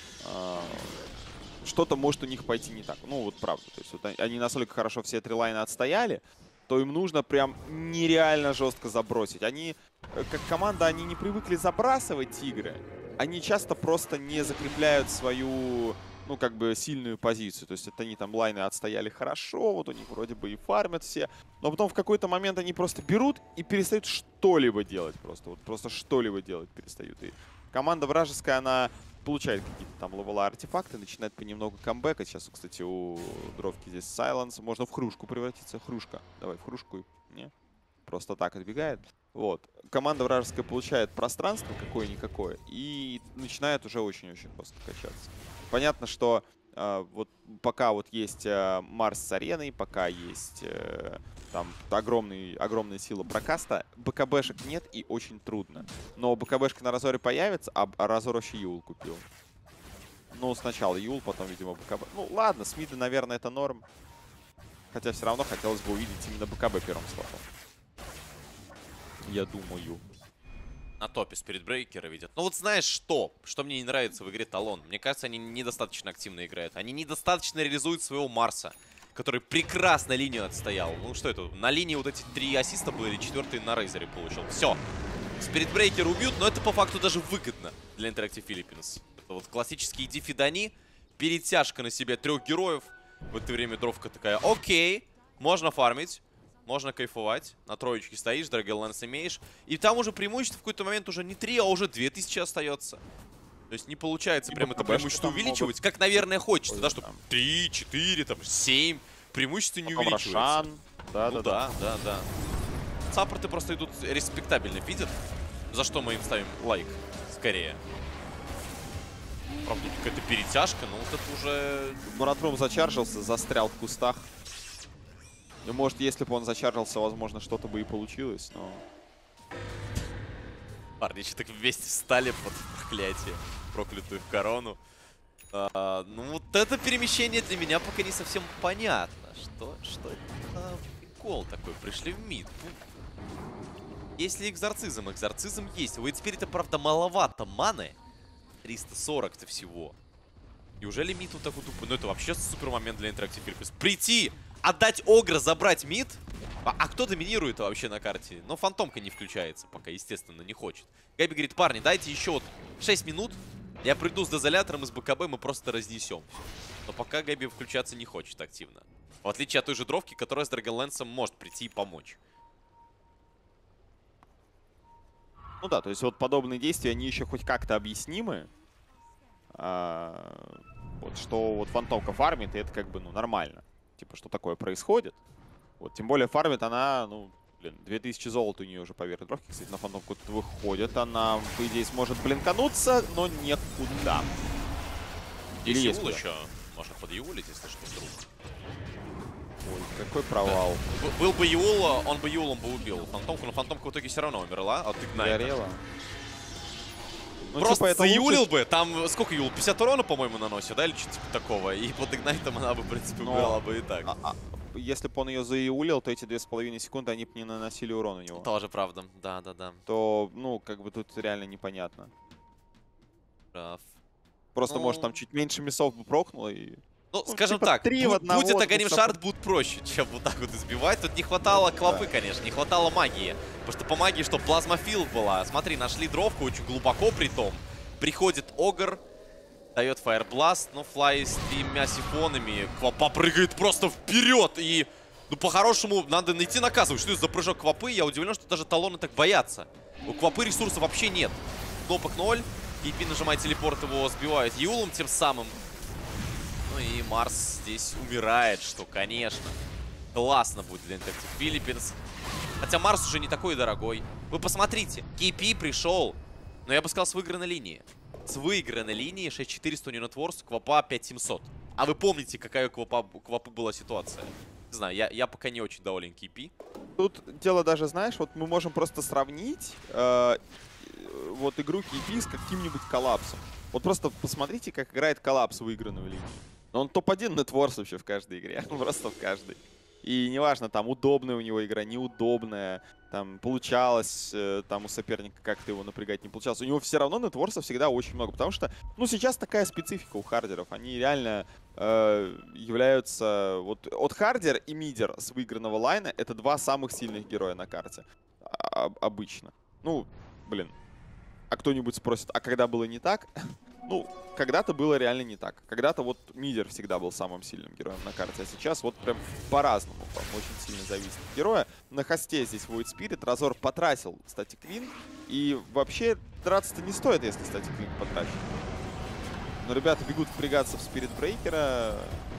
что-то может у них пойти не так. Ну, вот правда. То есть вот они настолько хорошо все три лайна отстояли, то им нужно прям нереально жестко забросить. Они, как команда, они не привыкли забрасывать игры. Они часто просто не закрепляют свою, ну, как бы, сильную позицию. То есть это они там лайны отстояли хорошо, вот у них вроде бы и фармят все. Но потом в какой-то момент они просто берут и перестают что-либо делать просто. Вот просто что-либо делать перестают. И команда вражеская, она получает какие-то там левела артефакты, начинает понемногу камбэкать. Сейчас, кстати, у Дровки здесь сайленс. Можно в хрюшку превратиться. Хрюшка. Давай в хрюшку. Не? Просто так отбегает. Вот. Команда вражеская получает пространство какое-никакое и начинает уже очень-очень просто качаться. Понятно, что вот пока вот есть Марс с ареной, пока есть там огромная сила прокаста, БКБшек нет и очень трудно. Но БКБшка на Разоре появится, а Разор вообще Юл купил. Ну, сначала Юл, потом, видимо, БКБ. Ну, ладно, с мида, наверное, это норм. Хотя все равно хотелось бы увидеть именно БКБ первым слотом. Я думаю. На топе Спиритбрейкера видят. Ну вот знаешь что? Что мне не нравится в игре Талон? Мне кажется, они недостаточно активно играют. Они недостаточно реализуют своего Марса, который прекрасно линию отстоял. Ну что это? На линии вот эти 3 ассиста были, 4-й на Рейзере получил. Все. Спиритбрейкер убьют, но это по факту даже выгодно для Interactive Philippines. Это вот классические дифидани. Перетяжка на себя 3 героев. В это время Дровка такая: окей, можно фармить. Можно кайфовать. На троечке стоишь, Драгонлэнс имеешь. И там уже преимущество в какой-то момент уже не 3, а уже 2000 остается. То есть не получается И прям это БКБшки преимущество там увеличивать, могут. как, наверное, хочется, Ой, да, чтобы там. 3, 4, там, 7. Преимущество не Потом увеличивается. Рошан. Ну да. Саппорты просто идут респектабельно, видят, за что мы им ставим лайк, скорее. Правда, тут какая-то перетяжка, но вот это уже... Муратрум зачаржился, застрял в кустах. И может, если бы он зачаржился, возможно, что-то бы и получилось, но... Парни еще так вместе встали под проклятие, проклятую корону. Ну вот это перемещение для меня пока не совсем понятно. Что это за прикол такой? Пришли в мид. Есть ли экзорцизм? Экзорцизм есть. У Эйдспирита, правда, маловато маны. 340-то всего. Неужели мид вот такой тупой? Ну это вообще супер момент для Interactive Philippines. Прийти, отдать Огра, забрать мид. А кто доминирует вообще на карте? Но фантомка не включается пока, естественно, не хочет. Габи говорит, парни, дайте еще вот 6 минут. Я приду с дозолятором из БКБ, мы просто разнесем. Но пока Габи включаться не хочет активно. В отличие от той же дровки, которая с Драгонлэнсом может прийти и помочь. Ну да, то есть вот подобные действия, они еще хоть как-то объяснимы. Вот что вот фантомка фармит, и это как бы, ну, нормально. Типа, что такое происходит. Вот, тем более фармит она, ну, блин, 2000 золота у нее уже поверх дровки. Кстати, на фантомку тут выходит. Она, по идее, сможет блинкануться, но некуда. Или Есть есть Юл куда? еще. Можно подъюлить, если что, вдруг. Ой, какой провал. Был бы Юл, он бы Юлом бы убил фантомку, но фантомка в итоге все равно умерла от Игнайта. Горело. Ну, Просто типа, это заюлил лучше... бы, там сколько Юл? 50 урона, по-моему, наносит, да? Или что-то типа такого. И под Игнайтом она бы, в принципе, Но- умерла бы и так. Если бы он ее заюлил, то эти 2,5 секунды, они бы не наносили урон у него. Тоже правда, да. То, ну, как бы тут реально непонятно. Прав. Просто, Ну, может, там чуть меньше мясов бы прокнуло и... Ну, Ну, скажем типа так, 3 в будь одного, это двух Аганим-Шард, будет проще, чем вот так вот избивать. Тут не хватало клопы, конечно, не хватало магии. Потому что по магии, что плазмофил была. Смотри, нашли дровку очень глубоко при том. Приходит Огр, дает Фаербласт, но Флай с 3 сифонами. Квапа прыгает просто вперед и... Ну, по-хорошему, надо найти наказывать. Что это за прыжок Квапы? Я удивлен, что даже талоны так боятся. У Квапы ресурсов вообще нет. Кнопок 0. Кейпи нажимает телепорт, его сбивает Юлом тем самым. Ну и Марс здесь умирает, что, конечно, классно будет для Interactive Philippines. Хотя Марс уже не такой дорогой. Вы посмотрите, Кейпи пришел, но я бы сказал, с выигранной линии. С выигранной линии 6400 у Нетворс, Квапа 5700. А вы помните, какая у Квапы была ситуация? Не знаю, я пока не очень доволен Кейпи. Тут дело даже, знаешь, вот мы можем просто сравнить вот игру KP с каким-нибудь коллапсом. Вот просто посмотрите, как играет коллапс в выигранную линию. Но он топ-1 нетворс вообще в каждой игре. Просто в каждой. И неважно, там удобная у него игра, неудобная. Там получалось там у соперника как-то его напрягать, не получалось. У него все равно нетворса всегда очень много. Потому что, ну, сейчас такая специфика у хардеров. Они реально являются... Вот от хардер и мидер с выигранного лайна это два самых сильных героя на карте. Обычно. Ну, блин. А кто-нибудь спросит, а когда было не так? Ну, когда-то было реально не так. Когда-то вот мидер всегда был самым сильным героем на карте, а сейчас вот прям по-разному. Очень сильно зависит от героя. На хосте здесь Void Spirit. Разор потратил, кстати, Квин. И вообще драться-то не стоит, если, кстати, Квин потрачен. Но ребята бегут впрягаться в Спирит Брейкера.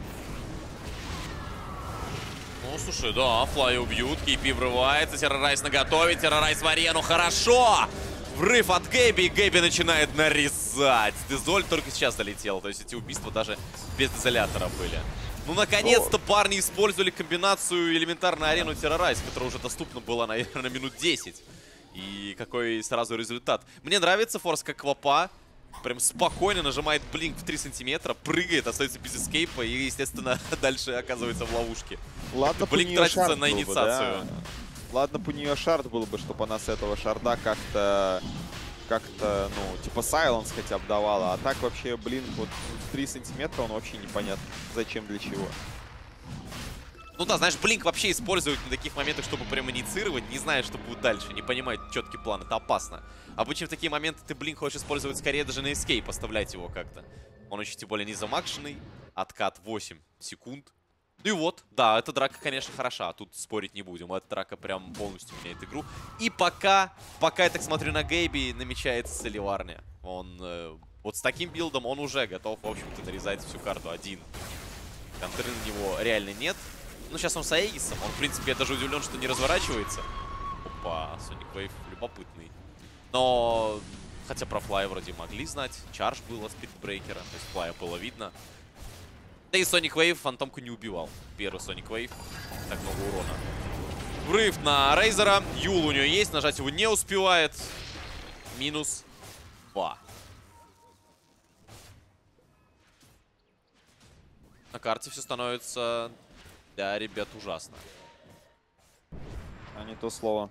Ну, слушай, да, Флай убьют, Кейпи врывается, Террорайз наготове, Террорайз в арену, хорошо! Врыв от Гэби, и Гэби начинает нарезать. Дезоль только сейчас долетел, то есть эти убийства даже без дезолятора были. Ну, наконец-то парни использовали комбинацию элементарной арену Террорайз, которая уже доступна была, наверное, минут 10. И какой сразу результат. Мне нравится форс как Квапа. Прям спокойно нажимает блинк в 3 сантиметра, прыгает, остается без эскейпа и, естественно, дальше оказывается в ловушке. Ладно, блинк тратится на инициацию. Да? Ладно, бы у нее шард был бы, чтобы она с этого шарда как-то, ну, типа сайленс хотя бы давала. А так вообще, блин, вот 3 сантиметра, он вообще непонятно, зачем, для чего. Ну да, знаешь, блинк вообще используют на таких моментах, чтобы прям инициировать, не зная, что будет дальше, не понимает четкий план, это опасно. Обычно в такие моменты ты блинк хочешь использовать скорее даже на эскейп, оставлять его как-то. Он еще тем более не замакшенный, откат 8 секунд. Ну и вот, да, эта драка, конечно, хороша. Тут спорить не будем. Эта драка прям полностью меняет игру. И пока я так смотрю на Гейби, намечается Соливарня. Он вот с таким билдом он уже готов, в общем-то, нарезать всю карту один. Контры на него реально нет. Ну, сейчас он с Аегисом. Он, в принципе, я даже удивлен, что не разворачивается. Опа, Sonic Wave любопытный. Но, хотя про флай вроде могли знать. Чардж было спидбрейкера, то есть флая было видно. Да и Sonic Wave фантомку не убивал. Первый Sonic Wave. Так много урона. Врыв на Рейзера. Юл у него есть, нажать его не успевает. Минус 2. На карте все становится, да, ребят, ужасно. А не то слово.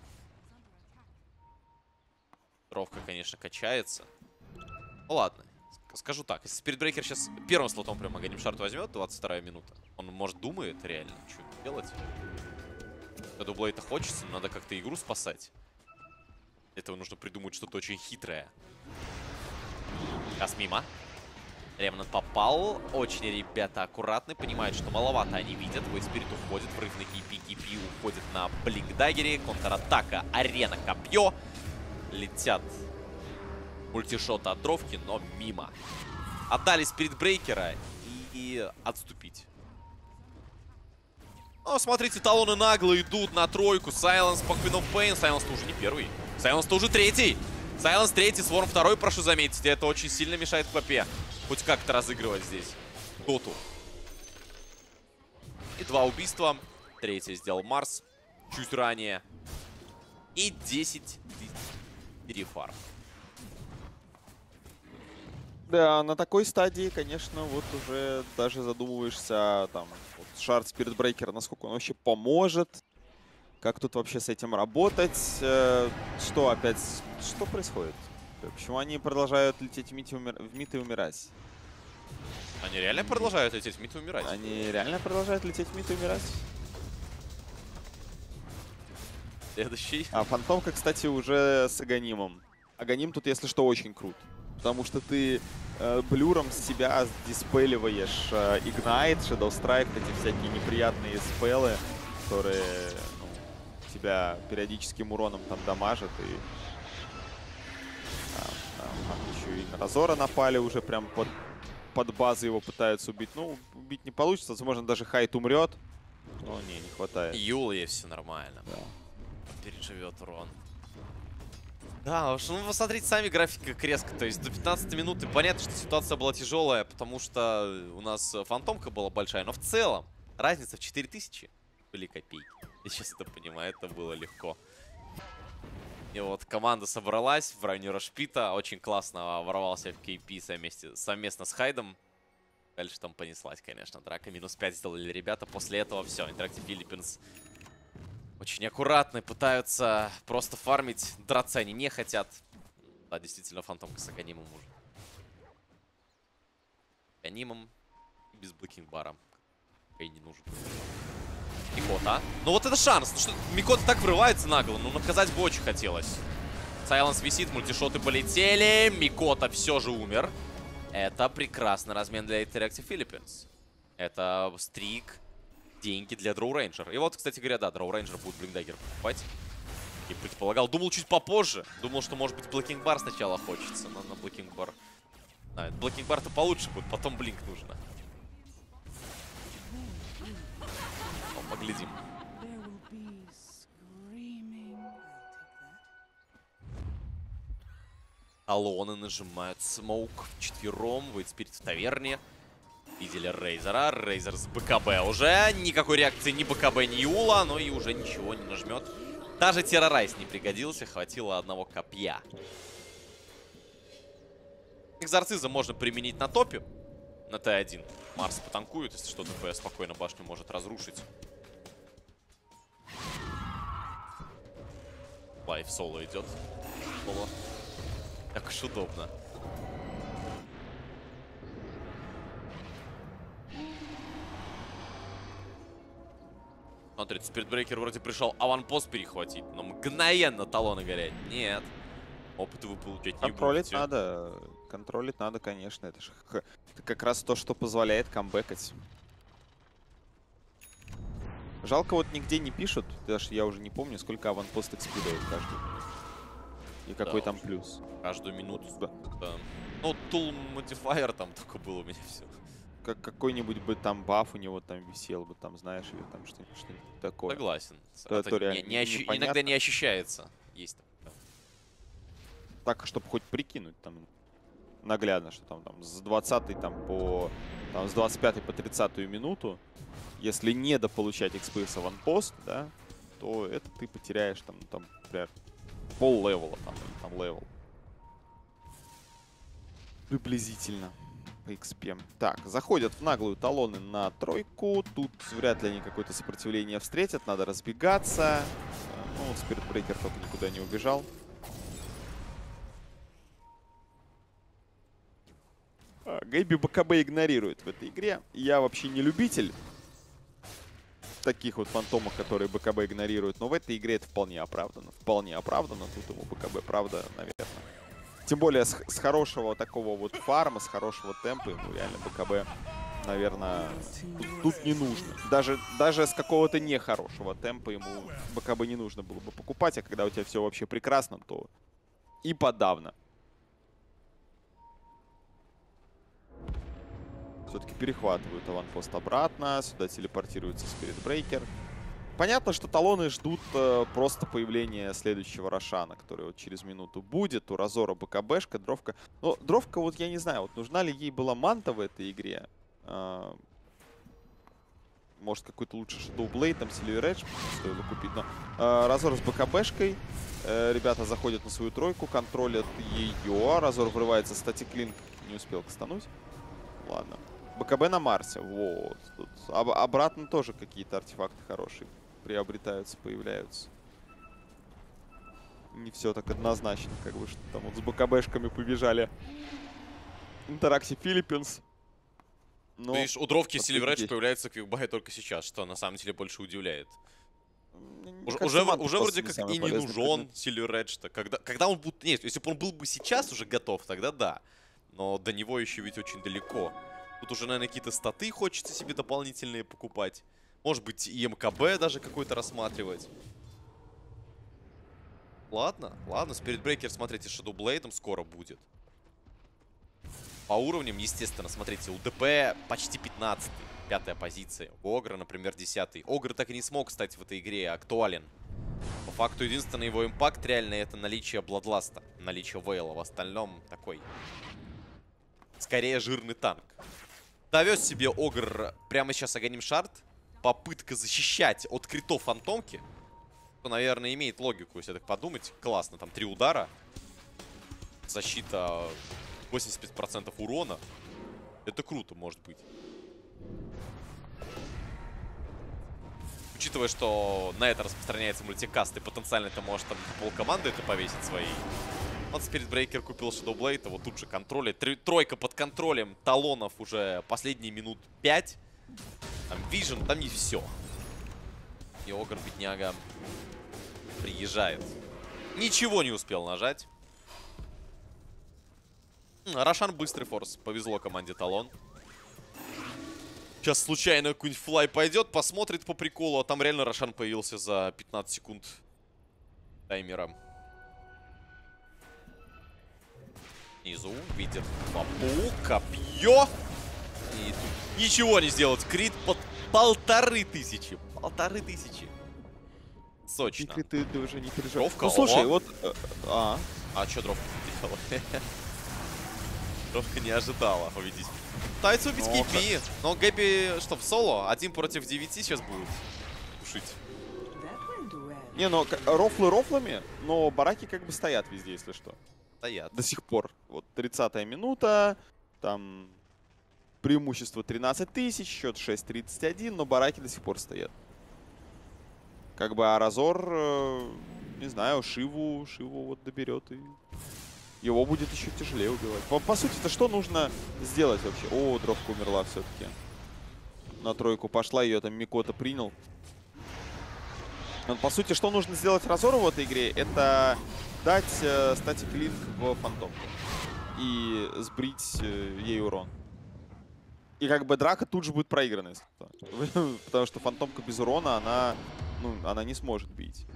Ровка, конечно, качается. Ну ладно, скажу так. Если Спиритбрейкер сейчас первым слотом прям Агоним Шард возьмет, 22-я минута, он, может, думает реально, что делать. Когда у Блейда хочется, но надо как-то игру спасать. Для этого нужно придумать что-то очень хитрое. Сейчас мимо. Ремнант попал. Очень, ребята, аккуратны. Понимают, что маловато они видят. Вейспирит уходит. Врыв на KP. KP уходит на Блинкдаггере. Контратака. Арена. Копье. Летят мультишоты от дровки, но мимо. Отдали Спиритбрейкера и отступить. Ну, смотрите, талоны нагло идут на тройку. Сайленс по Queen of Pain. Сайленс-то уже не первый. Сайленс-то уже третий. Сайленс третий, Сворм второй, прошу заметить. И это очень сильно мешает ПП. Хоть как-то разыгрывать здесь доту. И 2 убийства. Третье сделал Марс. Чуть ранее. И 10 перефар. Да, на такой стадии, конечно, вот уже даже задумываешься, там, вот, Шард Спиритбрейкер, насколько он вообще поможет. Как тут вообще с этим работать? Что опять, что происходит? Почему они продолжают лететь в мид и умирать? Они реально продолжают лететь в мид и умирать? Они реально продолжают лететь в мид и умирать? Следующий. А Фантомка, кстати, уже с Аганимом. Аганим тут, если что, очень крут. Потому что ты блюром с себя диспеливаешь Игнайт, Shadow Strike, эти всякие неприятные спеллы, которые тебя периодическим уроном там дамажат. И там еще и на Разора напали, уже прям под базы его пытаются убить. Ну, убить не получится, возможно, даже Хайт умрет. Но не хватает. Юл есть, все нормально. Да. Переживет урон. Да, уж, ну, посмотрите сами графика Креска. То есть до 15 минуты понятно, что ситуация была тяжелая, потому что у нас фантомка была большая. Но в целом разница в 4000 были копейки. Я сейчас это понимаю, это было легко. И вот команда собралась в районе Рошпита. Очень классно ворвался в KP совместно с Хайдом. Дальше там понеслась, конечно, драка. Минус 5 сделали ребята. После этого все. Interactive Philippines очень аккуратно пытаются просто фармить. Драться они не хотят. Да, действительно, фантомка с Аганимом уже. Аганимом и без блокинг-бара. И не нужен. Микота. Ну вот это шанс. Ну что, Микота так врывается нагло. Ну наказать бы очень хотелось. Сайленс висит, мультишоты полетели. Микота все же умер. Это прекрасный размен для Interactive Philippines. Это стрик. Деньги для Дроу Рейнджер. И вот, кстати говоря, да, Дроу Рейнджер будет Блинкдаггер покупать. И предполагал. Думал чуть попозже. Думал, что, может быть, Блокинг-бар сначала хочется. Но на Блокинг-бар... А, Блокинг-бар-то получше будет. Потом Блинк нужно. Ну, поглядим. Талоны нажимают смоук вчетвером. Вейтспирит в таверне. Видели Рейзера. Рейзер с БКБ уже. Никакой реакции ни БКБ, ни Юла. Но и уже ничего не нажмет. Даже Террорайз не пригодился. Хватило одного копья. Экзорцизм можно применить на топе. На Т1. Марс потанкует, если что, ТП спокойно башню может разрушить. Лайф соло идет. Соло. Так уж удобно. Смотрите, Спиритбрейкер вроде пришел аванпост перехватить, но мгновенно талоны горят. Нет. Опыта вы получать не будете. Контролить надо, конечно. Это же как раз то, что позволяет камбэкать. Жалко, вот нигде не пишут, даже я уже не помню, сколько аванпост XP дает каждый. И какой Да там уж. плюс. Каждую минуту. Да. Да. Ну, Tool Modifier там только был у меня все. Как какой-нибудь бы там баф у него там висел бы, там, знаешь, или там что-нибудь такое. Согласен. То Это реально иногда непонятно. не ощущается. Есть такое. Так, чтобы хоть прикинуть там наглядно, что там с 20 там по... Там, с 25 по 30 минуту, если не дополучать экспы с аванпост, да, то это ты потеряешь там например, пол левела там, или там левел. Приблизительно по XP. Так, заходят в наглую талоны на тройку. Тут вряд ли они какое-то сопротивление встретят. Надо разбегаться. Ну, Spirit Breaker только никуда не убежал. Гэби БКБ игнорирует в этой игре. Я вообще не любитель таких вот фантомов, которые БКБ игнорируют. Но в этой игре это вполне оправдано. Вполне оправдано. Тут ему БКБ, правда, наверное. Тем более с хорошего такого вот фарма, с хорошего темпа, ну реально БКБ, наверное, тут не нужно. Даже с какого-то нехорошего темпа ему БКБ не нужно было бы покупать, а когда у тебя все вообще прекрасно, то и подавно. Все-таки перехватывают аванпост обратно, сюда телепортируется Spirit Breaker. Понятно, что талоны ждут просто появления следующего Рошана, который вот через минуту будет. У Разора БКБшка, Дровка. Но Дровка, вот я не знаю, вот нужна ли ей была манта в этой игре. Может, какой-то лучше Shadow Blade, там Silver Edge стоило купить. Но Разор с БКБшкой. Ребята заходят на свою тройку, контролят ее. Разор врывается, кстати, Клинк не успел кастануть. Ладно. БКБ на Марсе. Вот. Тут обратно тоже какие-то артефакты хорошие приобретаются, появляются. Не все так однозначно, как бы, что там вот с БКБшками побежали Interactive Philippines. Но Видишь, у Дровки вот Silver Edge здесь. появляется квикбай только сейчас, что на самом деле больше удивляет. Мне Уже кажется, манта вроде просто не как самый и не полезный нужен предмет. Silver Edge-то. Когда он будет... Нет, если бы он был бы сейчас уже готов, тогда да. Но до него еще ведь очень далеко. Тут уже, наверное, какие-то статы хочется себе дополнительные покупать. Может быть, и МКБ даже какой-то рассматривать. Ладно, ладно. Spirit Breaker, смотрите, Shadow Blade скоро будет. По уровням, естественно, смотрите, у ДП почти 15-й, 5-я позиция. У Огра, например, 10-й. Огр так и не смог стать в этой игре актуален. По факту, единственный его импакт реально это наличие Бладласта, наличие Вейла. В остальном такой, скорее, жирный танк. Довез себе Огр прямо сейчас Аганим Шард. Попытка защищать от критов фантомки. То, наверное, имеет логику, если так подумать. Классно, там 3 удара. Защита 85% урона. Это круто, может быть. Учитывая, что на это распространяется мультикаст, и потенциально ты можешь там полкоманды это повесить свои. Вот Spirit Breaker купил Shadow Blade, вот тут же контроле. Тройка под контролем талонов уже последние минут 5. Там Vision, там не все. И Огр, бедняга, приезжает. Ничего не успел нажать. Рошан быстрый форс. Повезло команде Талон. Сейчас случайно какой-нибудь флай пойдет, посмотрит по приколу. А там реально Рошан появился за 15 секунд таймера. Внизу видит лапу, копье. И тут ничего не сделать. Крит под 1500. 1500. Сочно. Ты уже не переживай. Дровка, Ну, слушай, ого. вот... А что Дровка делала? Дровка не ожидала увидеть. Пытается убить Гэби. Но Гэби что, в соло? 1 против 9 сейчас будет тушить. Не, ну рофлы рофлами, но бараки как бы стоят везде, если что. Стоят. До сих пор. Вот 30-я минута, там преимущество 13 тысяч, счет 6-31, но бараки до сих пор стоят. Как бы Аразор, не знаю, Шиву вот доберет, и его будет еще тяжелее убивать. По сути-то что нужно сделать вообще? О, Дровка умерла все-таки. На тройку пошла, ее там Микота принял. Но, по сути, что нужно сделать Разору в этой игре, это дать статик линк в фантомку и сбрить ей урон. И как бы драка тут же будет проиграна, если что. Потому что фантомка без урона, она не сможет бить.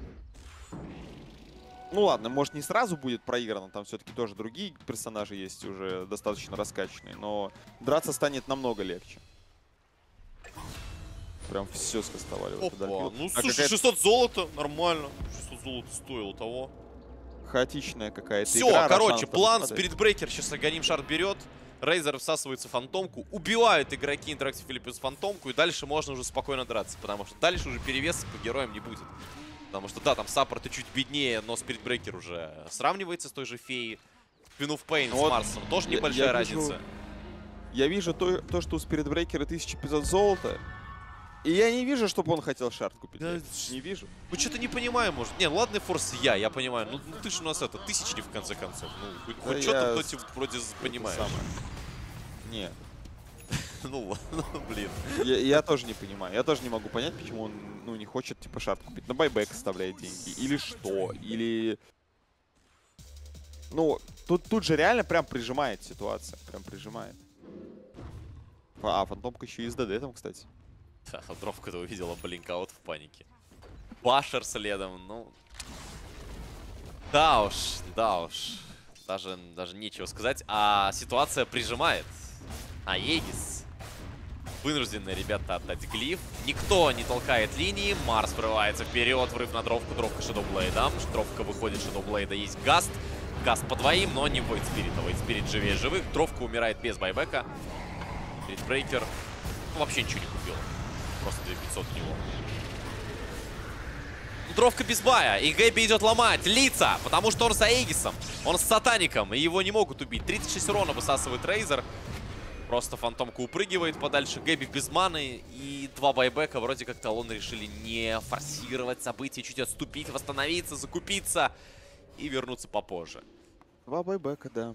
Ну ладно, может не сразу будет проиграно, там все-таки тоже другие персонажи есть уже достаточно раскачанные, но драться станет намного легче. Прям все скастовали. Опа, ну слушай, 600 золота, нормально. 600 золота стоило того. Хаотичная какая-то Все, игра. короче, план Спиритбрейкер сейчас Аганим Шард берет. Рейзер всасывается в фантомку. Убивают игроки Interactive Philippines фантомку. И дальше можно уже спокойно драться. Потому что дальше уже перевеса по героям не будет. Потому что, да, там саппорты чуть беднее, но Спиритбрейкер уже сравнивается с той же феей. Queen of Pain с Марсом. Тоже небольшая разница. Я вижу то, что у Спиритбрейкера 1500 золота. И я не вижу, чтобы он хотел шард купить. Да, не вижу. Ну что-то не понимаю, может. Не, ладно, форс я понимаю. Ну ты же у нас это, тысячник в конце концов. Ну, хоть да что-то кто-то вроде понимаешь. Нет. Ну, блин. Я тоже не понимаю. Я тоже не могу понять, почему он не хочет типа шард купить. На байбек оставляет деньги. Или что. Или... Ну, тут же реально прям прижимает ситуация. Прям прижимает. А, фантомка еще и с ДД там, кстати. Да, дровка-то увидела блинкаут в панике. Башер следом, ну... Да уж. Даже нечего сказать. А ситуация прижимает. А Егис вынуждены, ребята, отдать глиф. Никто не толкает линии. Марс врывается вперед. Врыв на дровку. Дровка Shadowblade. Дровка выходит, Shadowblade. Есть Гаст. Гаст по двоим, но не Void Spirit. Void Spirit живее живых. Дровка умирает без байбека. Спиритбрейкер вообще ничего не купил. Просто 2500 у него. Дровка без бая. И Гэби идет ломать лица, потому что он с Аегисом. Он с сатаником, и его не могут убить. 36 урона высасывает Рейзер. Просто фантомка упрыгивает подальше. Гэби без маны и 2 байбека. Вроде как Талоны решили не форсировать события, чуть отступить, восстановиться, закупиться и вернуться попозже. 2 байбека, да.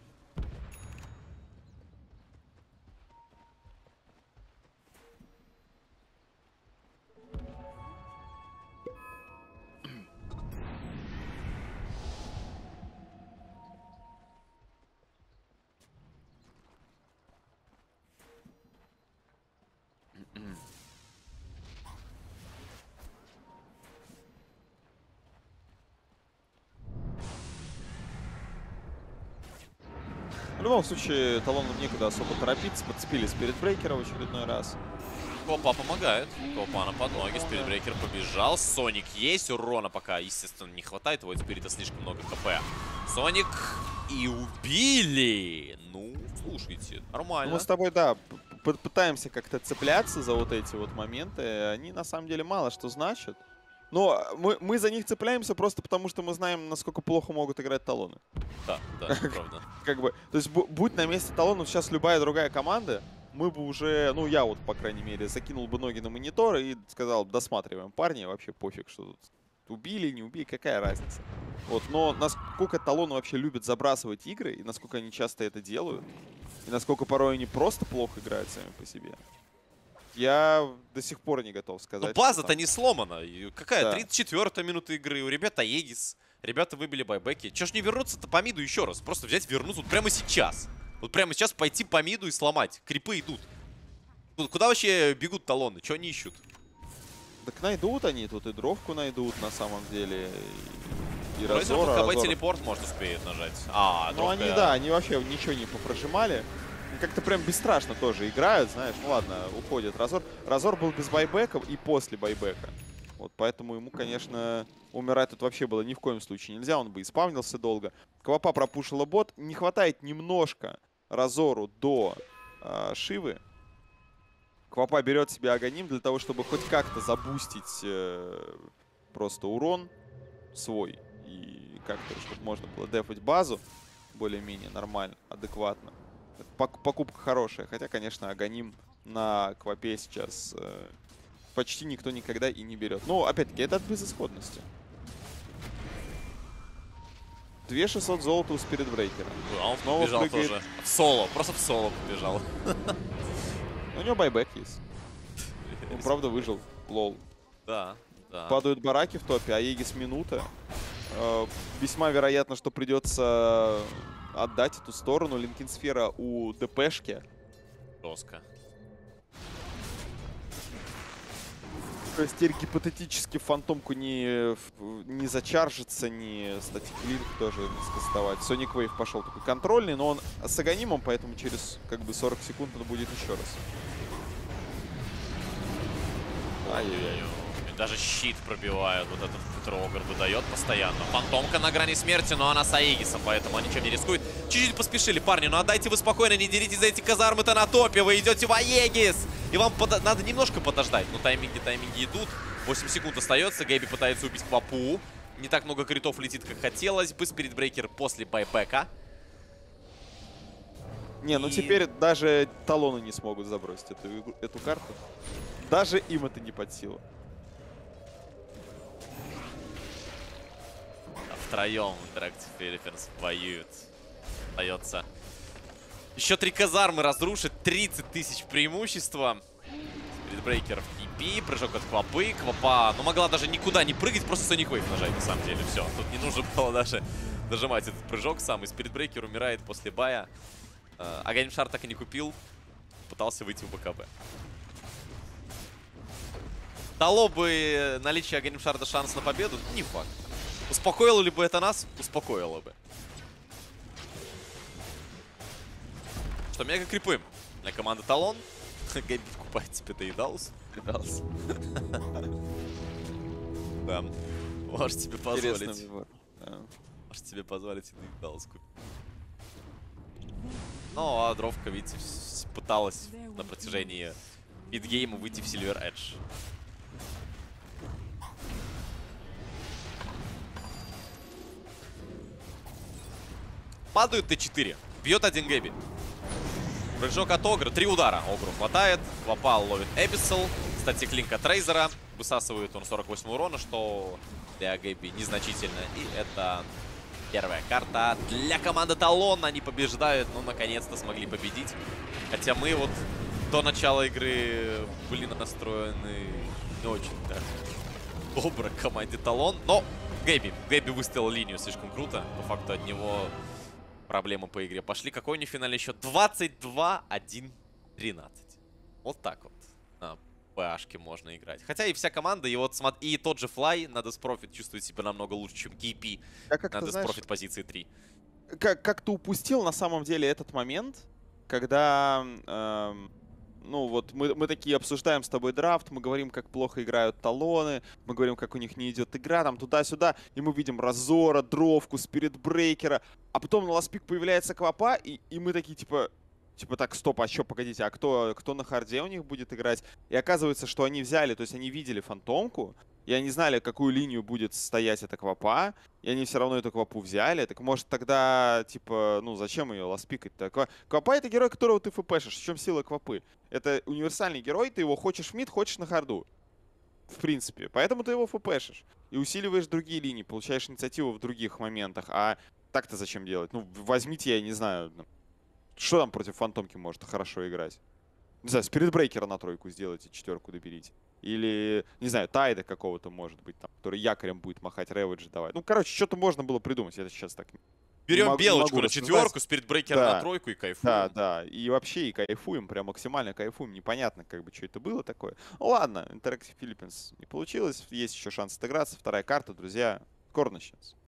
В любом случае, Талонам некуда особо торопиться. Подцепили Спиритбрейкера в очередной раз. Копа помогает. Копа на подноге. Спиритбрейкер побежал. Соник есть. Урона пока, естественно, не хватает. У Спирита слишком много КП. Соник и убили. Ну, слушайте, нормально. Мы с тобой, да, пытаемся как-то цепляться за вот эти вот моменты. Они на самом деле мало что значат. Но мы за них цепляемся просто потому, что мы знаем, насколько плохо могут играть Талоны. Да, правда. Как бы, то есть, будь на месте Талонов сейчас любая другая команда, мы бы уже, ну, я вот, по крайней мере, закинул бы ноги на монитор и сказал, досматриваем, парни, вообще пофиг, что тут убили, не убили, какая разница. Вот, но насколько Талоны вообще любят забрасывать игры, и насколько они часто это делают, и насколько порой они просто плохо играют сами по себе. Я до сих пор не готов сказать. Но база-то не сломана. Какая? Да. 34-я минута игры. У ребят Аегис. Ребята выбили байбеки. Чё ж не вернуться-то по миду еще раз? Просто взять, вернуться вот прямо сейчас. Вот прямо сейчас пойти по миду и сломать. Крипы идут. Куда вообще бегут Талоны? Чё они ищут? Так найдут они тут, и дровку найдут на самом деле. И Разор. Разора. Телепорт может успеет нажать. Ну они, да, они вообще ничего не попрожимали. Как-то прям бесстрашно тоже играют, знаешь. Ну ладно, уходит Разор. Разор был без байбека и после байбека. Вот поэтому ему, конечно, умирать тут вообще было ни в коем случае нельзя. Он бы и спавнился долго. Квапа пропушила бот. Не хватает немножко Разору до Шивы. Квапа берет себе Аганим для того, чтобы хоть как-то забустить просто урон свой. И как-то, чтобы можно было дефать базу более-менее нормально, адекватно. Покупка хорошая. Хотя, конечно, Аганим на Квапе сейчас почти никто никогда и не берет. Но, опять-таки, это от безысходности. 2600 золота у Спиритбрейкера. Да, он побежал тоже. В соло. Просто в соло побежал. У него байбек есть. Он, правда, выжил. Лол. Да. Падают бараки в топе, а Егис минута. Весьма вероятно, что придется отдать эту сторону. Линкин Сфера у ДПшки. Жестко. То есть теперь гипотетически фантомку не зачаржится, не статик линк тоже скастовать. Sonic Wave пошел такой контрольный, но он с аганимом, поэтому через как бы 40 секунд он будет еще раз. Ай-яй-яй. Даже щит пробивает, вот этот Трогер выдает постоянно. Фантомка на грани смерти, но она с Аегисом, поэтому они ничем не рискуют. Чуть-чуть поспешили, парни, ну отдайте вы спокойно, не деритесь за эти казармы-то на топе, вы идете в Аегис! И вам надо немножко подождать, но тайминги идут. 8 секунд остается, Гэби пытается убить Квапу. Не так много критов летит, как хотелось бы. Спиритбрейкер после байбека. Не, ну теперь даже талоны не смогут забросить эту карту. Даже им это не под силу. Втроем Interactive Philippines воюют. Остается еще 3 казармы разрушить. 30 тысяч преимущества. Спиритбрейкер в TP. Прыжок от Квапы. Квапа, ну, могла даже никуда не прыгать. Просто Sonic Wave нажать, на самом деле. Все. Тут не нужно было даже нажимать этот прыжок сам. И Спиритбрейкер умирает после бая. Аганимшар так и не купил. Пытался выйти в БКБ. Дало бы наличие Аганимшарда шанс на победу? Не факт. Успокоило ли бы это нас? Успокоило бы. Что, мега крипы для команды Талон. Гэби купает себе Доедалус. Да. Можешь себе позволить. Можешь себе позволить и Доедалус купить. Ну, а Дровка, видите, пыталась на протяжении мидгейма выйти в Silver Edge. Падают Т4. Бьет один Гэби. Прыжок от Огра. 3 удара. Огру хватает. Вапал ловит Эбиссел. Статик линк от Рейзера. Высасывает он 48 урона, что для Гэби незначительно. И это первая карта для команды Талон. Они побеждают. Ну, наконец-то смогли победить. Хотя мы вот до начала игры были настроены не очень-то добро к команде Талон. Но Гэби выставил линию слишком круто. По факту от него проблемы по игре пошли. Какой у них финальный счет? 22-1-13. Вот так вот на ПАшке можно играть. Хотя и вся команда, и вот и тот же Fly на Deathprofit чувствует себя намного лучше, чем KP на Deathprofit позиции 3. Как ты упустил на самом деле этот момент, когда... ну вот мы такие обсуждаем с тобой драфт, мы говорим, как плохо играют талоны, мы говорим, как у них не идет игра, там туда-сюда, и мы видим Разора, Дровку, Спиритбрейкера, а потом на ласпик появляется Квапа, и мы такие типа так, стоп, а что, погодите, а кто на харде у них будет играть? И оказывается, что они взяли, то есть они видели фантомку, и они знали, какую линию будет стоять эта Квапа, и они все равно эту Квапу взяли. Так может тогда, типа, ну зачем ее ласпикать-то? Квапа — это герой, которого ты фпшишь. В чем сила Квапы? Это универсальный герой, ты его хочешь в мид, хочешь на харду. В принципе. Поэтому ты его фпшишь. И усиливаешь другие линии, получаешь инициативу в других моментах. А так-то зачем делать? Ну, возьмите, я не знаю, что там против фантомки может хорошо играть? Не знаю, Спиритбрейкера на тройку сделайте, 4-ку доберите. Или, не знаю, Тайда какого-то, может быть, там, который якорем будет махать, реведж давать. Ну, короче, что-то можно было придумать. Я сейчас так... Берем белочку на 4-ку, Спиритбрейкера на тройку и кайфуем. Да. И вообще, и кайфуем, прям максимально кайфуем. Непонятно, как бы, что это было такое. Ну, ладно, Interactive Philippines не получилось. Есть еще шанс отыграться. Вторая карта, друзья. Скоро начнется.